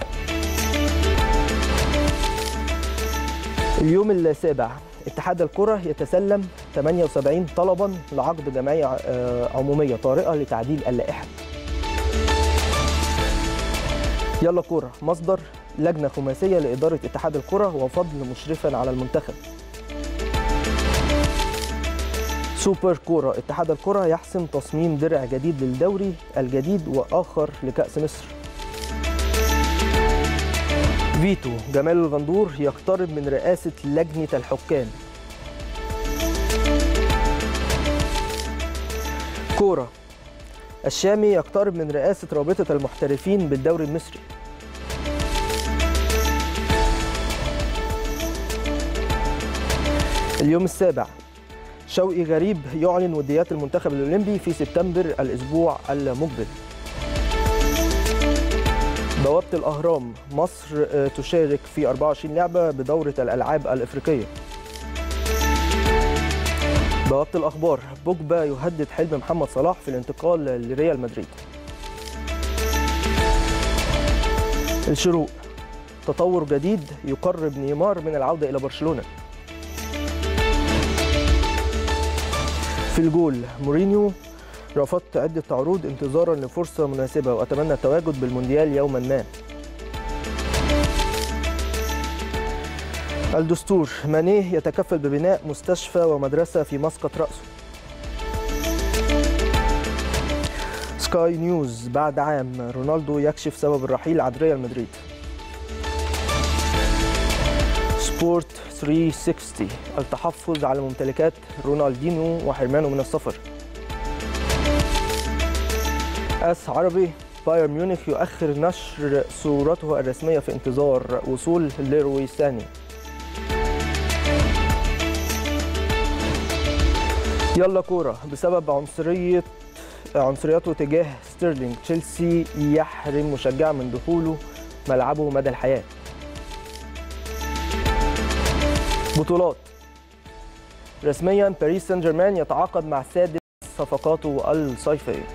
اليوم السابع اتحاد الكره يتسلم 78 طلبا لعقد جمعيه عموميه طارئه لتعديل اللائحه. يلا كوره مصدر لجنه خماسيه لاداره اتحاد الكره وفضل مشرفا على المنتخب. سوبر كوره اتحاد الكره يحسم تصميم درع جديد للدوري الجديد واخر لكأس مصر. فيتو جمال الغندور يقترب من رئاسه لجنه الحكام. كوره الشامي يقترب من رئاسه رابطه المحترفين بالدوري المصري. اليوم السابع شوقي غريب يعلن وديات المنتخب الأولمبي في سبتمبر الأسبوع المقبل. بوابة الأهرام مصر تشارك في 24 لعبة بدورة الألعاب الإفريقية. بوابة الأخبار بوجبا يهدد حلم محمد صلاح في الانتقال لريال مدريد. الشروق تطور جديد يقرب نيمار من العودة إلى برشلونة. في الجول مورينيو رفضت عدة عروض انتظارا لفرصة مناسبة وأتمنى التواجد بالمونديال يوما ما. الدستور مانيه يتكفل ببناء مستشفى ومدرسة في مسقط رأسه. سكاي نيوز بعد عام رونالدو يكشف سبب الرحيل عن ريال مدريد. سبورت 360 التحفظ على ممتلكات رونالدينو وحرمانه من السفر. اس عربي بايرن ميونخ يؤخر نشر صورته الرسمية في انتظار وصول ليروي ساني. يلا كورة بسبب عنصريته تجاه ستيرلينج تشيلسي يحرم مشجع من دخوله ملعبه مدى الحياة. بطولات رسميا باريس سان جيرمان يتعاقد مع سادس صفقاته الصيفية.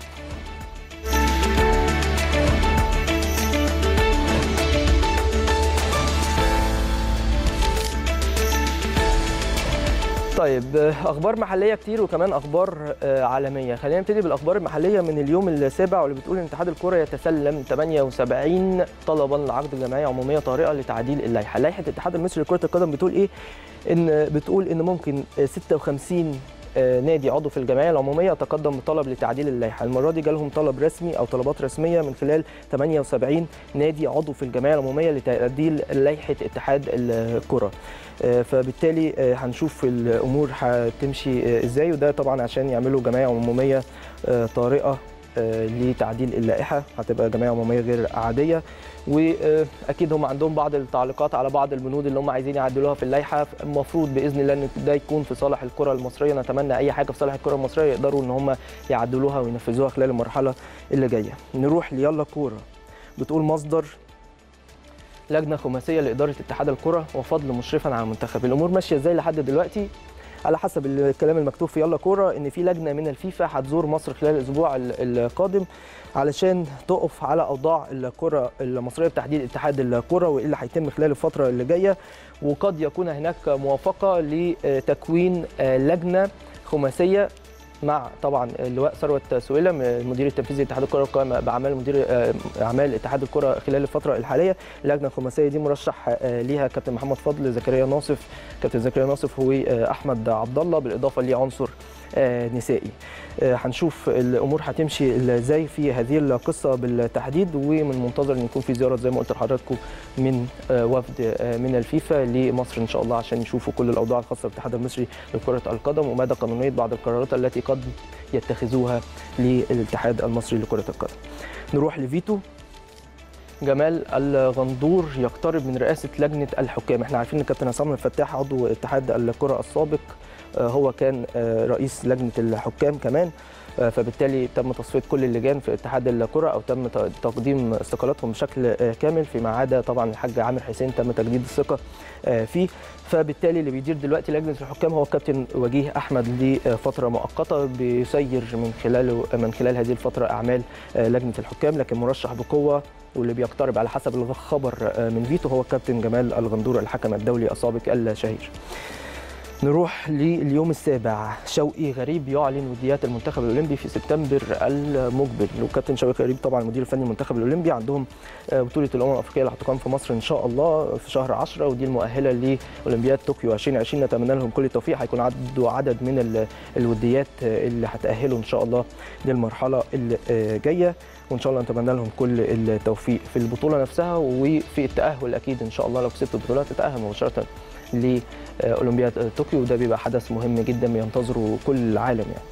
طيب اخبار محليه كتير وكمان اخبار عالميه. خلينا نبتدي بالاخبار المحليه من اليوم السابع واللي بتقول ان اتحاد الكره يتسلم 78 طلبا لعقد جمعيه عموميه طارئه لتعديل اللائحه. لائحه الاتحاد المصري لكره القدم بتقول ايه؟ بتقول ان ممكن 56 نادي عضو في الجمعيه العموميه تقدم بطلب لتعديل اللائحه. المره دي جالهم طلب رسمي او طلبات رسميه من خلال 78 نادي عضو في الجمعيه العموميه لتعديل لائحه اتحاد الكره. فبالتالي هنشوف الامور هتمشي ازاي، وده طبعا عشان يعملوا جمعيه عموميه طارئه لتعديل اللائحه، هتبقى جمعيه عموميه غير عاديه. واكيد هم عندهم بعض التعليقات على بعض البنود اللي هم عايزين يعدلوها في اللائحه. المفروض باذن الله ان ده يكون في صالح الكره المصريه، نتمنى اي حاجه في صالح الكره المصريه يقدروا ان هم يعدلوها وينفذوها خلال المرحله اللي جايه. نروح ليلا كوره. بتقول مصدر لجنه خماسيه لاداره اتحاد الكره وفضل مشرفا على المنتخب. الامور ماشيه ازاي لحد دلوقتي؟ على حسب الكلام المكتوب في يلا كوره ان في لجنه من الفيفا هتزور مصر خلال الاسبوع القادم علشان تقف على اوضاع الكره المصريه بتحديد اتحاد الكره وايه اللي هيتم خلال الفتره اللي جايه، وقد يكون هناك موافقه لتكوين لجنه خماسيه مع طبعا اللواء ثروت سويلم المدير التنفيذي لاتحاد الكره والقائم باعمال مدير اعمال اتحاد الكره خلال الفتره الحاليه. اللجنه الخماسيه دي مرشح ليها كابتن محمد فضل، زكريا ناصف، كابتن زكريا ناصف واحمد عبد الله، بالاضافه لعنصر نسائي. هنشوف الامور هتمشي ازاي في هذه القصه بالتحديد، ومن المنتظر ان يكون في زياره زي ما قلت لحضراتكم من وفد من الفيفا لمصر ان شاء الله عشان يشوفوا كل الاوضاع الخاصه بالاتحاد المصري لكره القدم ومدى قانونيه بعض القرارات التي قد يتخذوها للاتحاد المصري لكره القدم. نروح لفيتو. جمال الغندور يقترب من رئاسه لجنه الحكام. احنا عارفين ان كابتن عصام الفتاح عضو اتحاد الكره السابق هو كان رئيس لجنه الحكام كمان، فبالتالي تم تصفيه كل اللجان في اتحاد الكره او تم تقديم استقالاتهم بشكل كامل، فيما عدا طبعا الحاج عامر حسين تم تجديد الثقه فيه. فبالتالي اللي بيدير دلوقتي لجنه الحكام هو الكابتن وجيه احمد لفتره مؤقته، بيسير من خلال هذه الفتره اعمال لجنه الحكام، لكن مرشح بقوه واللي بيقترب على حسب الخبر من فيتو هو الكابتن جمال الغندور الحكم الدولي السابق الشهير. نروح لليوم السابع. شوقي غريب يعلن وديات المنتخب الاولمبي في سبتمبر المقبل. وكابتن شوقي غريب طبعا المدير الفني للمنتخب الاولمبي، عندهم بطوله الامم الافريقيه اللي هتقام في مصر ان شاء الله في شهر 10، ودي المؤهله لاولمبياد طوكيو 2020. نتمنى لهم كل التوفيق. هيكون عدد من الوديات اللي هتاهلوا ان شاء الله للمرحله الجايه، وان شاء الله نتمنى لهم كل التوفيق في البطوله نفسها وفي التاهل. اكيد ان شاء الله لو كسبت البطوله تتاهل مباشره لأولمبياد طوكيو، وده بيبقى حدث مهم جدا بينتظره كل العالم يعني.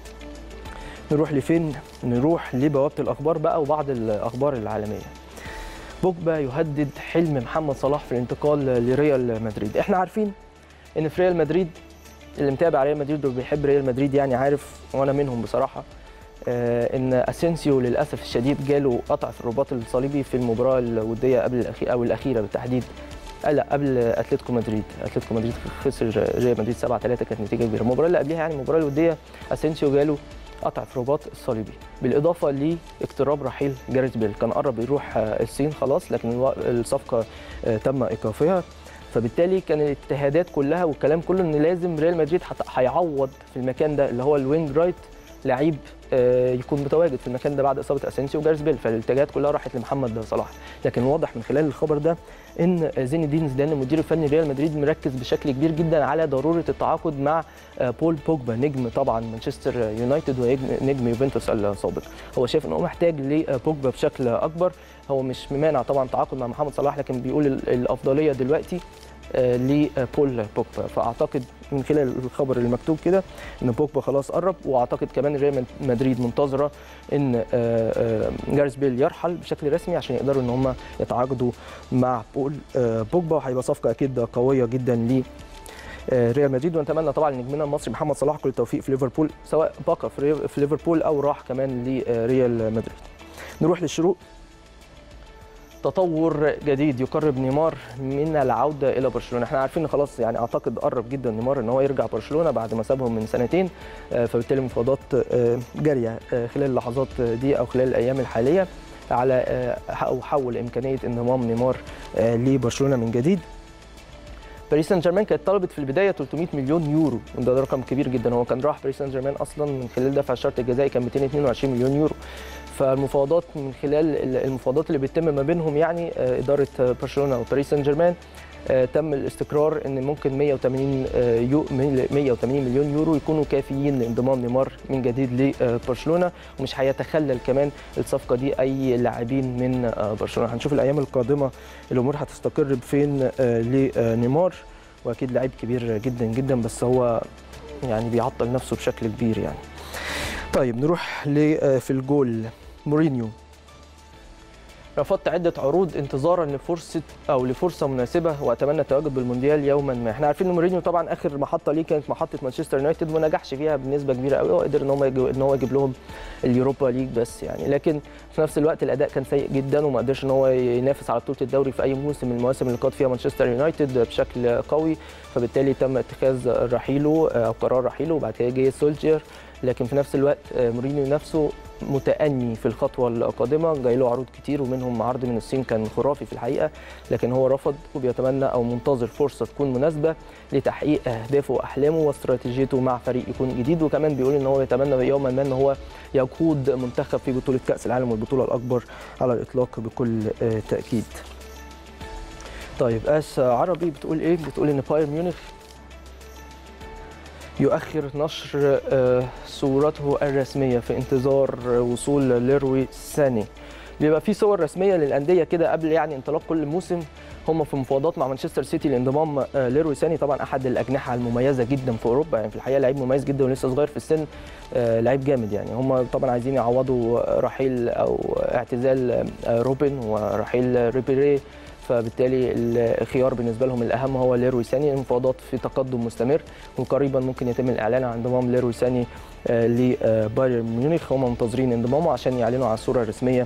نروح لفين؟ نروح لبوابة الأخبار بقى وبعض الأخبار العالمية. بوجبا يهدد حلم محمد صلاح في الانتقال لريال مدريد. احنا عارفين ان في ريال مدريد اللي متابع ريال مدريد وبيحب ريال مدريد يعني عارف، وانا منهم بصراحة، ان اسينسيو للأسف الشديد جاله قطع في الرباط الصليبي في المباراة الودية قبل الأخيرة بالتحديد، لا قبل اتلتيكو مدريد. اتلتيكو مدريد خسر ريال مدريد 7-3، كانت نتيجه كبيره. المباراه اللي قبلها يعني المباراه الوديه اسينسيو جاله قطع في الرباط الصليبي، بالاضافه لاقتراب رحيل جاريث بيل. كان قرب يروح الصين خلاص، لكن الصفقه تم ايقافها، فبالتالي كان الاجتهادات كلها والكلام كله ان لازم ريال مدريد هيعوض في المكان ده اللي هو الوينج رايت لعيب يكون متواجد في المكان ده بعد اصابه اسينسيو وجاريث بيل، فالاتجاهات كلها راحت لمحمد صلاح. لكن واضح من خلال الخبر ده ان زين الدين زيدان المدير الفني لريال مدريد مركز بشكل كبير جدا على ضروره التعاقد مع بول بوجبا، نجم طبعا مانشستر يونايتد ونجم يوفنتوس السابق. هو شايف انه محتاج لبوجبا بشكل اكبر. هو مش ممانع طبعا تعاقد مع محمد صلاح، لكن بيقول الافضليه دلوقتي لبول بوجبا. فاعتقد من خلال الخبر المكتوب كده ان بوجبا خلاص قرب، واعتقد كمان ريال مدريد منتظره ان جاريث بيل يرحل بشكل رسمي عشان يقدروا ان هم يتعاقدوا مع بول بوجبا، وهيبقى صفقه اكيد قويه جدا ل ريال مدريد. ونتمنى طبعا نجمنا المصري محمد صلاح كل التوفيق في ليفربول، سواء بقى في ليفربول او راح كمان لريال مدريد. نروح للشروق. تطور جديد يقرب نيمار من العوده الى برشلونه. احنا عارفين ان خلاص يعني اعتقد قرب جدا نيمار ان هو يرجع برشلونه بعد ما سابهم من سنتين، فبالتالي المفاوضات جاريه خلال اللحظات دي او خلال الايام الحاليه على او حول امكانيه انضمام نيمار لبرشلونه من جديد. باريس سان جيرمان كانت طلبت في البدايه 300 مليون يورو، وده رقم كبير جدا. هو كان راح باريس سان جيرمان اصلا من خلال دفع الشرط الجزائي كان 222 مليون يورو. فالمفاوضات من خلال المفاوضات اللي بتتم ما بينهم يعني اداره برشلونه وباريس سان جيرمان تم الاستقرار ان ممكن 180 مليون يورو يكونوا كافيين لانضمام نيمار من جديد لبرشلونه، ومش هيتخلل كمان الصفقه دي اي لاعبين من برشلونه. هنشوف الايام القادمه الامور هتستقر بفين لنيمار، واكيد لاعب كبير جدا جدا، بس هو يعني بيعطل نفسه بشكل كبير يعني. طيب نروح في الجول. مورينيو رفضت عده عروض انتظارا لفرصه مناسبه، واتمنى التواجد بالمونديال يوما ما. احنا عارفين ان مورينيو طبعا اخر محطه ليه كانت محطه مانشستر يونايتد، وما نجحش فيها بنسبه كبيره قوي، وقدر ان هو يجيب لهم اليوروبا ليج بس يعني. لكن في نفس الوقت الاداء كان سيء جدا، وما قدرش ان هو ينافس على بطوله الدوري في اي موسم من المواسم اللي قاد فيها مانشستر يونايتد بشكل قوي، فبالتالي تم اتخاذ رحيله او قرار رحيله، وبعد كده جه سولجر. لكن في نفس الوقت مورينيو نفسه متأني في الخطوة القادمة، جاي له عروض كتير ومنهم عرض من الصين كان خرافي في الحقيقة، لكن هو رفض وبيتمنى أو منتظر فرصة تكون مناسبة لتحقيق أهدافه وأحلامه واستراتيجيته مع فريق يكون جديد. وكمان بيقول إن هو يتمنى يوما ما إن هو يقود منتخب في بطولة كأس العالم والبطولة الأكبر على الإطلاق بكل تأكيد. طيب آس عربي بتقول إيه؟ بتقول إن بايرن ميونخ يؤخر نشر صورته الرسمية في انتظار وصول ليروي ساني. بيبقى في صور رسمية للأندية كده قبل يعني انطلاق كل موسم، هم في مفاوضات مع مانشستر سيتي لانضمام ليروي ساني، طبعا أحد الأجنحة المميزة جدا في أوروبا، يعني في الحقيقة لعيب مميز جدا ولسه صغير في السن، لعيب جامد يعني. هم طبعا عايزين يعوضوا رحيل أو اعتزال روبن ورحيل ريبيري، فبالتالي الخيار بالنسبه لهم الاهم هو ليروي ساني. المفاوضات في تقدم مستمر، وقريبا ممكن يتم الاعلان عن انضمام ليروي ساني لبايرن ميونخ. هم منتظرين انضمامه عشان يعلنوا عن الصوره الرسميه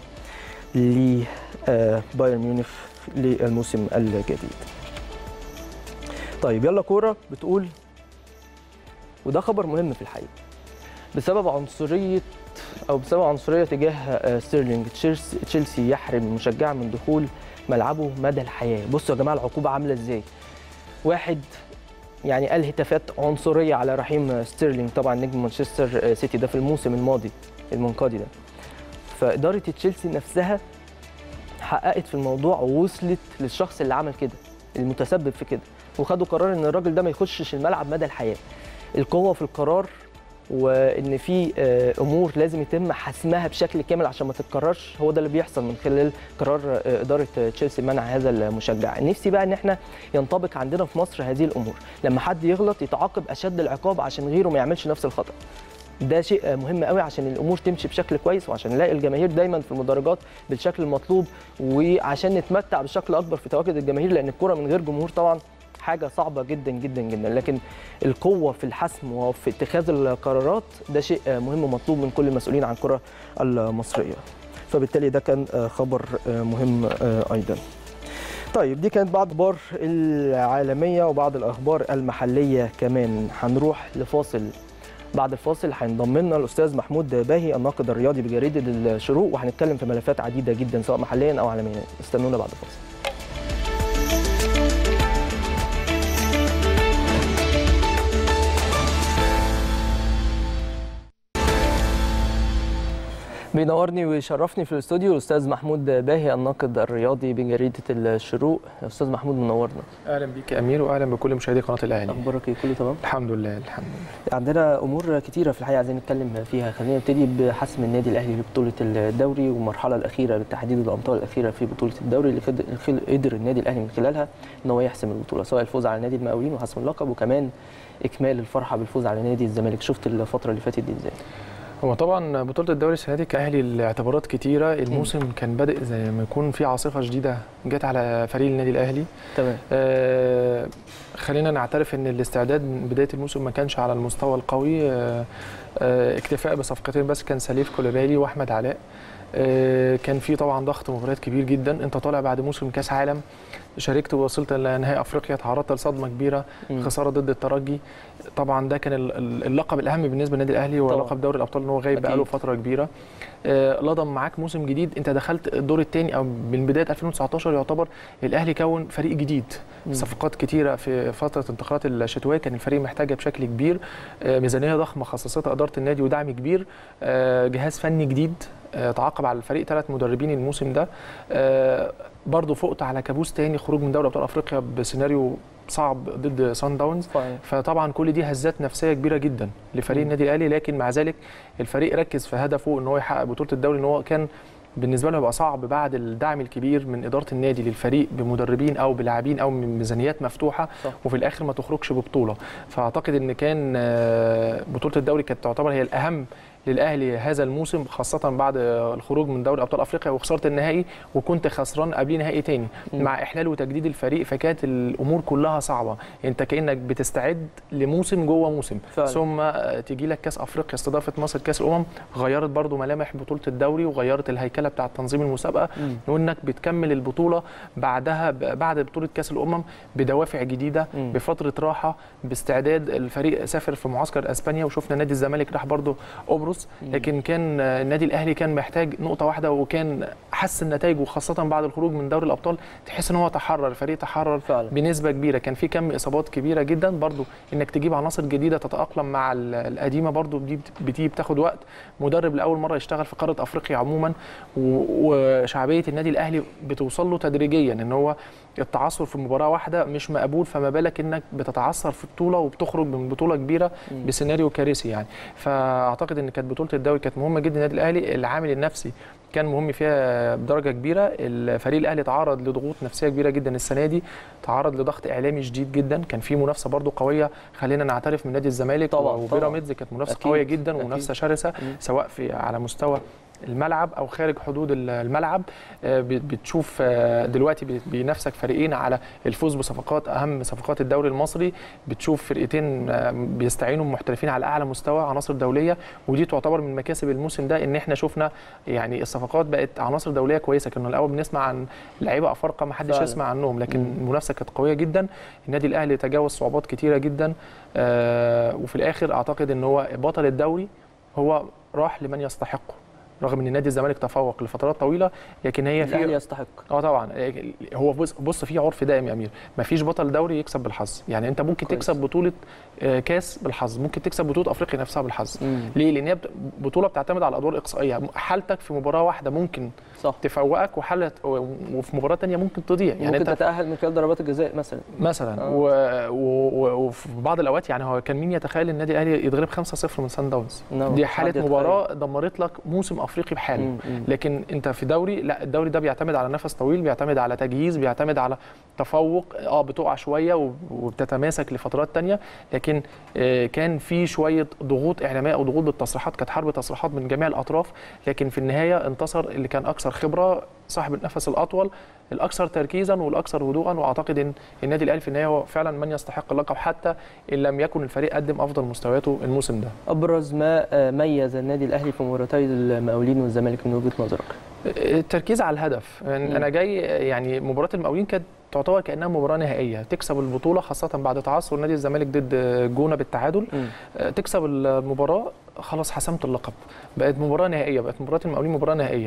لبايرن ميونخ للموسم الجديد. طيب يلا كوره بتقول، وده خبر مهم في الحقيقه، بسبب عنصريه تجاه ستيرلينج تشيلسي يحرم مشجعا من دخول ملعبه مدى الحياه. بصوا يا جماعه العقوبه عامله ازاي. واحد يعني قال هتافات عنصريه على رحيم ستيرلينج، طبعا نجم مانشستر سيتي ده في الموسم الماضي المنقضي ده. فاداره تشيلسي نفسها حققت في الموضوع ووصلت للشخص اللي عمل كده، المتسبب في كده، وخدوا قرار ان الراجل ده ما يخشش الملعب مدى الحياه. القوه في القرار، وان في امور لازم يتم حسمها بشكل كامل عشان ما تتكررش، هو ده اللي بيحصل من خلال قرار اداره تشيلسي منع هذا المشجع. نفسي بقى ان احنا ينطبق عندنا في مصر هذه الامور، لما حد يغلط يتعاقب اشد العقاب عشان غيره ما يعملش نفس الخطا. ده شيء مهم قوي عشان الامور تمشي بشكل كويس، وعشان نلاقي الجماهير دايما في المدرجات بالشكل المطلوب، وعشان نتمتع بشكل اكبر في تواجد الجماهير، لان الكره من غير جمهور طبعا حاجه صعبه جدا جدا جدا. لكن القوه في الحسم وفي اتخاذ القرارات ده شيء مهم ومطلوب من كل المسؤولين عن الكره المصريه، فبالتالي ده كان خبر مهم ايضا. طيب دي كانت بعض الاخبار العالميه وبعض الاخبار المحليه كمان. هنروح لفاصل، بعد الفاصل هينضم لنا الاستاذ محمود باهي الناقد الرياضي بجريده الشروق، وهنتكلم في ملفات عديده جدا سواء محليا او عالميا. استنونا بعد الفاصل. بينورني ويشرفني في الاستوديو الاستاذ محمود باهي الناقد الرياضي بجريده الشروق. استاذ محمود منورنا. اهلا بيك يا امير، واهلا بكل مشاهدي قناه الاهلي. اخبارك ايه؟ كله تمام؟ الحمد لله الحمد لله. عندنا امور كثيره في الحقيقه عايزين نتكلم فيها. خلينا نبتدي بحسم النادي الاهلي لبطوله الدوري والمرحله الاخيره بالتحديد، الامتار الاخيره في بطوله الدوري اللي قدر النادي الاهلي من خلالها ان هو يحسم البطوله، سواء الفوز على نادي المقاولين وحسم اللقب، وكمان اكمال الفرحه بالفوز على نادي الزمالك. شفت الفتره اللي فاتت دي ازاي؟ هو طبعا بطوله الدوري السنه دي كاهلي الاعتبارات كتيره. الموسم كان بادئ زي ما يكون في عاصفه شديده جت على فريق النادي الاهلي. تمام. خلينا نعترف ان الاستعداد من بدايه الموسم ما كانش على المستوى القوي. اكتفاء بصفقتين بس، كان سليف كوليبالي واحمد علاء. كان في طبعا ضغط مباريات كبير جدا، انت طالع بعد موسم كاس عالم، شاركت ووصلت لنهائي افريقيا، تعرضت لصدمه كبيره، خساره ضد الترجي. طبعا ده كان اللقب الاهم بالنسبه للنادي الاهلي، هو لقب دوري الابطال، ان هو غايب بقاله فتره كبيره. لضم معاك موسم جديد، انت دخلت الدور الثاني او من بدايه 2019 يعتبر الاهلي كون فريق جديد. صفقات كتيره في فتره انتقالات الشتويه كان الفريق محتاجها بشكل كبير. ميزانيه ضخمه خصصتها اداره النادي ودعم كبير. جهاز فني جديد تعاقب على الفريق 3 مدربين الموسم ده. برضه فقت على كابوس تاني، خروج من دوري ابطال افريقيا بسيناريو صعب ضد سان داونز. فطبعا كل دي هزات نفسيه كبيره جدا لفريق النادي الاهلي، لكن مع ذلك الفريق ركز في هدفه ان هو يحقق بطوله الدوري، ان هو كان بالنسبه له هيبقى صعب بعد الدعم الكبير من اداره النادي للفريق بمدربين او بلاعبين او من ميزانيات مفتوحه، وفي الاخر ما تخرجش ببطوله. فاعتقد ان كان بطوله الدوري كانت تعتبر هي الاهم للاهلي هذا الموسم، خاصه بعد الخروج من دوري ابطال افريقيا وخساره النهائي، وكنت خسران قبل نهائي تاني مع احلال وتجديد الفريق، فكانت الامور كلها صعبه. انت كانك بتستعد لموسم جوه موسم فعلا. ثم تيجي لك كاس افريقيا، استضافه مصر كاس الامم، غيرت برضو ملامح بطوله الدوري وغيرت الهيكله بتاعه تنظيم المسابقه، وانك بتكمل البطوله بعدها بعد بطوله كاس الامم بدوافع جديده، بفتره راحه، باستعداد. الفريق سافر في معسكر اسبانيا، وشفنا نادي الزمالك راح برضو قبرص، لكن كان النادي الاهلي كان محتاج نقطه واحده، وكان حسن نتائجه خاصه بعد الخروج من دوري الابطال، تحس ان هو تحرر، الفريق تحرر فعلا بنسبه كبيره. كان في كم اصابات كبيره جدا، برضو انك تجيب عناصر جديده تتاقلم مع القديمه، برضو دي بتاخد وقت. مدرب لاول مره يشتغل في قاره افريقيا عموما، وشعبيه النادي الاهلي بتوصل له تدريجيا، ان هو التعثر في مباراه واحده مش مقبول، فما بالك انك بتتعثر في بطوله وبتخرج من بطوله كبيره بسيناريو كارثي يعني. فاعتقد ان كانت بطوله الدوري كانت مهمه جدا للنادي الاهلي، العامل النفسي كان مهم فيها بدرجه كبيره. الفريق الاهلي تعرض لضغوط نفسيه كبيره جدا السنه دي، تعرض لضغط اعلامي شديد جدا، كان في منافسه برضو قويه، خلينا نعترف، من نادي الزمالك وبيراميدز، كانت منافسه قويه جدا ومنافسه شرسه، سواء على مستوى الملعب او خارج حدود الملعب. بتشوف دلوقتي بينافسك فريقين على الفوز بصفقات، اهم صفقات الدوري المصري، بتشوف فرقتين بيستعينوا بمحترفين على اعلى مستوى، عناصر دوليه، ودي تعتبر من مكاسب الموسم ده، ان احنا شفنا يعني الصفقات بقت عناصر دوليه كويسه. كنا الاول بنسمع عن لعيبه افارقه ما حدش يسمع عنهم، لكن المنافسه كانت قويه جدا. النادي الاهلي تجاوز صعوبات كتيره جدا، وفي الاخر اعتقد ان هو بطل الدوري هو راح لمن يستحقه، رغم ان نادي الزمالك تفوق لفترات طويله، لكن هي الاهلي يستحق. طبعا. هو بص في عرف دائم يا امير، ما فيش بطل دوري يكسب بالحظ، يعني انت ممكن كويس. تكسب بطوله كاس بالحظ، ممكن تكسب بطوله افريقيا نفسها بالحظ. ليه؟ لان هي بطوله بتعتمد على ادوار اقصائيه، حالتك في مباراه واحده ممكن صح. تفوقك، وفي مباراه ثانيه ممكن تضيع، يعني ممكن تتاهل من خلال ضربات الجزاء مثلا. وفي بعض الاوقات يعني هو كان مين يتخيل النادي الاهلي يتغلب 5-0 من سان داونز؟ دي حاله مباراه دمرت لك موسم افريقي بحاله. لكن انت في دوري، لا، الدوري ده بيعتمد على نفس طويل، بيعتمد على تجهيز، بيعتمد على تفوق، بتقع شويه وبتتماسك لفترات ثانيه، لكن كان في شويه ضغوط اعلاميه او ضغوط بالتصريحات، كانت حرب تصريحات من جميع الاطراف، لكن في النهايه انتصر اللي كان اكثر خبره، صاحب النفس الاطول، الاكثر تركيزا والاكثر هدوءا. واعتقد ان النادي الاهلي في النهايه هو فعلا من يستحق اللقب، حتى ان لم يكن الفريق قدم افضل مستوياته الموسم ده. ابرز ما ميز النادي الاهلي في مباراتي المقاولين والزمالك من وجهه نظرك؟ التركيز على الهدف. انا جاي يعني مباراه المقاولين كانت تعتبر كانها مباراه نهائيه، تكسب البطوله خاصه بعد تعثر نادي الزمالك ضد جونه بالتعادل، تكسب المباراه خلاص حسمت اللقب، بقت مباراه نهائيه، بقت مباراه المقاولين مباراه نهائيه.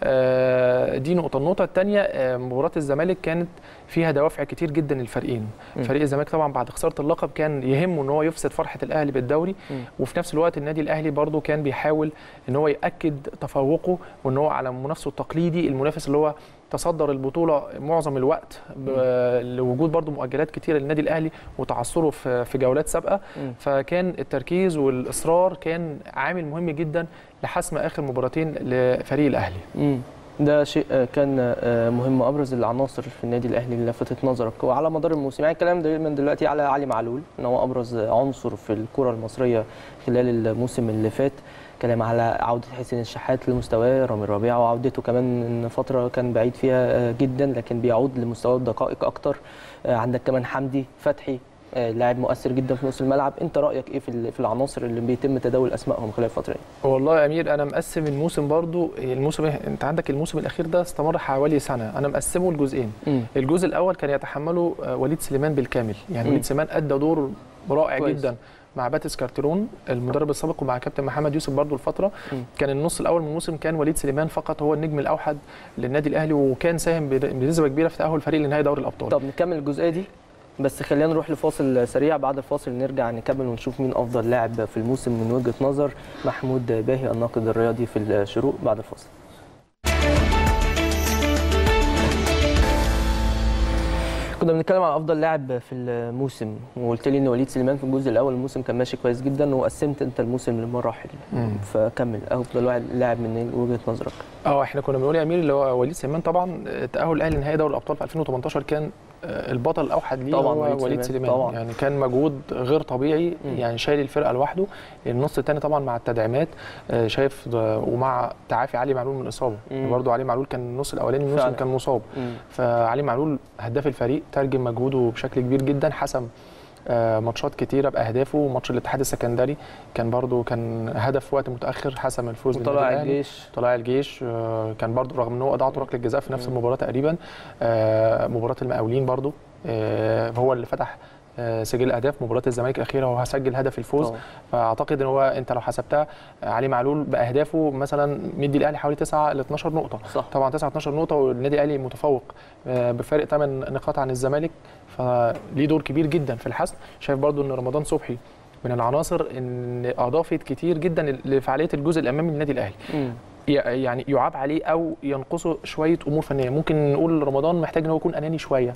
دي نقطه. النقطه الثانيه، مباراه الزمالك كانت فيها دوافع كتير جدا للفريقين. فريق الزمالك طبعا بعد خساره اللقب كان يهمه ان هو يفسد فرحه الاهلي بالدوري، وفي نفس الوقت النادي الاهلي برضو كان بيحاول ان هو ياكد تفوقه، وان هو على منافسه التقليدي، المنافس اللي هو تصدر البطوله معظم الوقت لوجود برضو مؤجلات كتيره للنادي الاهلي وتعثره في جولات سابقه. فكان التركيز والاصرار كان عامل مهم جدا لحسم اخر مباراتين لفريق الاهلي. ده شيء كان مهم. ابرز العناصر في النادي الاهلي اللي لفتت نظرك وعلى مدار الموسم، يعني الكلام من دلوقتي على علي معلول ان هو ابرز عنصر في الكره المصريه خلال الموسم اللي فات، كلام على عوده حسين الشحات لمستواه، رامي ربيعه وعودته كمان من فتره كان بعيد فيها جدا لكن بيعود لمستواه بدقائق اكتر. عندك كمان حمدي فتحي، لاعب مؤثر جدا في نص الملعب. انت رايك ايه في العناصر اللي بيتم تداول اسمائهم خلال الفتره دي؟ والله يا امير انا مقسم الموسم برضو، انت عندك الموسم الاخير ده استمر حوالي سنه، انا مقسمه لجزئين. الجزء الاول كان يتحمله وليد سليمان بالكامل، يعني وليد سليمان ادى دور رائع كويس جدا مع باتيس كارتيرون المدرب السابق ومع كابتن محمد يوسف برضو الفتره. كان النص الاول من الموسم كان وليد سليمان فقط هو النجم الاوحد للنادي الاهلي، وكان ساهم بنسبه كبيره في تاهل الفريق لنهائي دوري الابطال. طب نكمل الجزئيه دي، بس خلينا نروح لفاصل سريع، بعد الفاصل نرجع نكمل ونشوف مين افضل لاعب في الموسم من وجهه نظر محمود باهي الناقد الرياضي في الشروق بعد الفاصل. كنا بنتكلم عن افضل لاعب في الموسم، وقلت لي ان وليد سليمان في الجزء الاول الموسم كان ماشي كويس جدا، وقسمت انت الموسم لمراحل. فكمل، افضل لاعب من وجهه نظرك. احنا كنا بنقول يا امير اللي هو وليد سليمان. طبعا تاهل الاهلي لنهائي دوري الابطال في 2018 كان البطل الاوحد ليه هو وليد سليمان طبعا. يعني كان مجهود غير طبيعي، يعني شايل الفرقه لوحده. النص الثاني طبعا مع التدعيمات شايف، ومع تعافي علي معلول من الاصابه. برضه علي معلول كان النص الاولاني من الموسم كان مصاب، فعلي معلول هداف الفريق ترجم مجهوده بشكل كبير جدا، حسم ماتشات كتيره باهدافه. ماتش الاتحاد السكندري كان برضو كان هدف وقت متاخر حسم الفوز طلائع الجيش كان برضو رغم ان هو اضاع ركله الجزاء في نفس المباراه تقريبا. مباراه المقاولين برضو هو اللي فتح سجل اهداف. مباراه الزمالك الاخيره هو هسجل هدف الفوز. فاعتقد ان هو انت لو حسبتها علي معلول باهدافه مثلا مدي الاهلي حوالي 9 ل 12 نقطه. صح. طبعا 9 12 نقطه، والنادي الاهلي متفوق بفارق 8 نقاط عن الزمالك، فليه دور كبير جدا في الحسم. شايف برضو ان رمضان صبحي من العناصر ان اضافت كتير جدا لفعاليه الجزء الامامي للنادي الاهلي. يعني يعاب عليه او ينقصه شويه امور فنيه. ممكن نقول رمضان محتاج ان هو يكون اناني شويه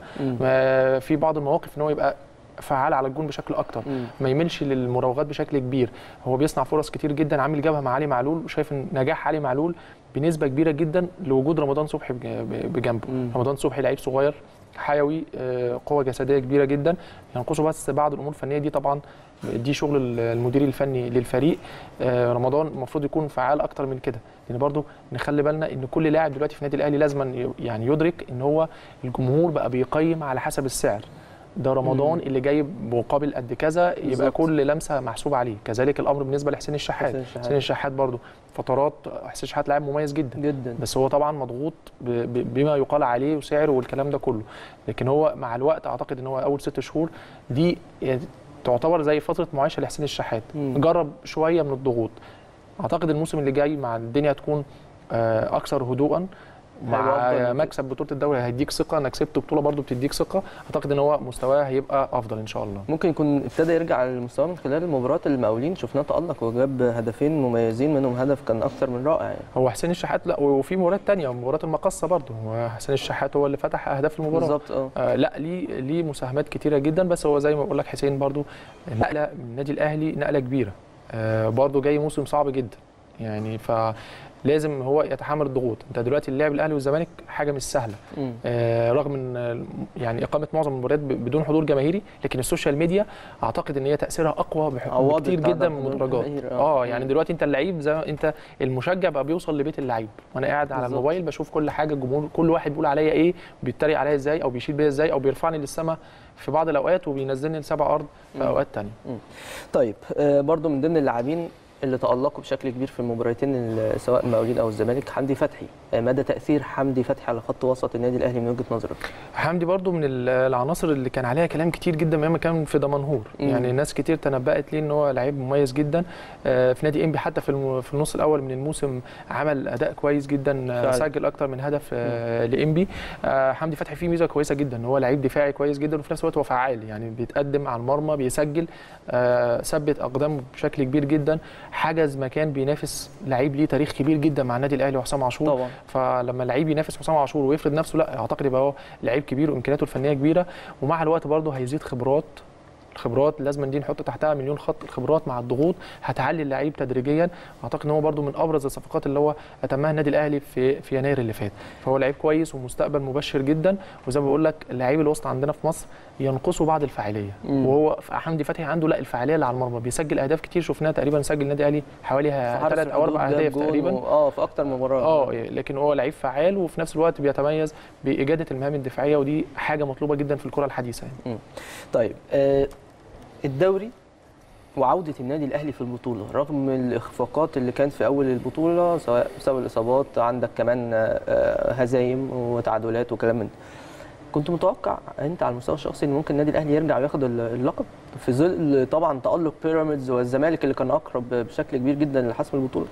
في بعض المواقف، ان هو يبقى فعال على الجون بشكل اكتر، ما يملش للمراوغات بشكل كبير. هو بيصنع فرص كتير جدا، عامل جبهه مع علي معلول، وشايف ان نجاح علي معلول بنسبه كبيره جدا لوجود رمضان صبحي بجنبه. رمضان صبحي لعيب صغير حيوي، قوه جسديه كبيره جدا، ينقصه بس بعض الامور الفنيه دي. طبعا دي شغل المدير الفني للفريق. رمضان المفروض يكون فعال اكتر من كده، لان برضو نخلي بالنا ان كل لاعب دلوقتي في النادي الاهلي لازم يعني يدرك ان هو الجمهور بقى بيقيم على حسب السعر. ده رمضان اللي جاي مقابل قد كذا، يبقى بالزبط. كل لمسه محسوب عليه. كذلك الامر بالنسبه لحسين الشحات. حسين الشحات برضو فترات، حسين الشحات لاعب مميز جدا بس هو طبعا مضغوط بما يقال عليه وسعره والكلام ده كله. لكن هو مع الوقت اعتقد ان هو اول 6 شهور دي تعتبر زي فتره معايشه لحسين الشحات. جرب شويه من الضغوط. اعتقد الموسم اللي جاي مع الدنيا تكون اكثر هدوءا، مع مكسب بطوله الدوري هيديك ثقه. انا كسبت بطوله برضو بتديك ثقه. اعتقد ان هو مستواه هيبقى افضل ان شاء الله. ممكن يكون ابتدى يرجع للمستوى من خلال مباراه المقاولين، شفناه تالق وجاب هدفين مميزين، منهم هدف كان اكثر من رائع. يعني هو حسين الشحات، لا وفي مباريات ثانيه، مباراه المقصه برضو هو حسين الشحات هو اللي فتح اهداف المباراه بالظبط. لا ليه مساهمات كتيره جدا، بس هو زي ما بقول لك حسين برضو نقله من النادي الاهلي، نقله كبيره. برضو جاي موسم صعب جدا يعني، لازم هو يتحمل الضغوط. انت دلوقتي اللاعب الاهلي والزمالك حاجه مش سهله، رغم ان يعني اقامه معظم المباريات بدون حضور جماهيري، لكن السوشيال ميديا اعتقد ان هي تاثيرها اقوى بكتير جدا من المدرجات. يعني دلوقتي انت اللعيب زي انت المشجع بقى بيوصل لبيت اللعيب، وانا قاعد على الموبايل بشوف كل حاجه. الجمهور كل واحد بيقول عليا ايه، بيتريق عليا ازاي، او بيشيد بيا ازاي، او بيرفعني للسماء في بعض الاوقات وبينزلني لسبع ارض في اوقات ثانيه. طيب برضو من ضمن اللاعبين اللي تألقوا بشكل كبير في المباراتين سواء المقاولين او الزمالك حمدي فتحي. مدى تأثير حمدي فتحي على خط وسط النادي الاهلي من وجهة نظرك؟ حمدي برضو من العناصر اللي كان عليها كلام كتير جدا لما كان في دمنهور. يعني ناس كتير تنبأت ليه ان هو لعيب مميز جدا في نادي انبي. حتى في النص الاول من الموسم عمل اداء كويس جدا، سجل اكتر من هدف لانبي. حمدي فتحي فيه ميزه كويسه جدا ان هو لعيب دفاعي كويس جدا، وفي نفس الوقت هو فعال، يعني بيتقدم على المرمى، بيسجل، ثبت اقدامه بشكل كبير جدا، حجز مكان، بينافس لعيب ليه تاريخ كبير جدا مع النادي الاهلي وحسام عاشور طبعا. فلما اللعيب ينافس حسام عاشور ويفرض نفسه، لا اعتقد يبقى هو لعيب كبير وامكانياته الفنيه كبيره. ومع الوقت برضه هيزيد خبرات. الخبرات لازم دي نحط تحتها مليون خط. الخبرات مع الضغوط هتعلي اللعيب تدريجيا. اعتقد ان هو برده من ابرز الصفقات اللي هو اتمها النادي الاهلي في يناير اللي فات. فهو لعيب كويس ومستقبل مبشر جدا. وزي ما بقول لك اللعيب الوسط عندنا في مصر ينقصه بعض الفاعليه، وهو حمدي فتحي عنده لا الفاعليه اللي على المرمى، بيسجل اهداف كتير. شفناه تقريبا سجل النادي الاهلي حوالي 3 أو 4 اهداف تقريبا في اكتر من مباراه. لكن هو لعيب فعال، وفي نفس الوقت بيتميز باجاده المهام الدفاعيه، ودي حاجه مطلوبه جدا في الكره الحديثه يعني. طيب الدوري وعودة النادي الأهلي في البطولة رغم الإخفاقات اللي كانت في أول البطولة، سواء بسبب الإصابات، عندك كمان هزايم وتعادلات وكلام من ده. كنت متوقع أنت على المستوى الشخصي إن ممكن النادي الأهلي يرجع وياخد اللقب في ظل طبعا تألق بيراميدز والزمالك اللي كان أقرب بشكل كبير جدا لحسم البطولة؟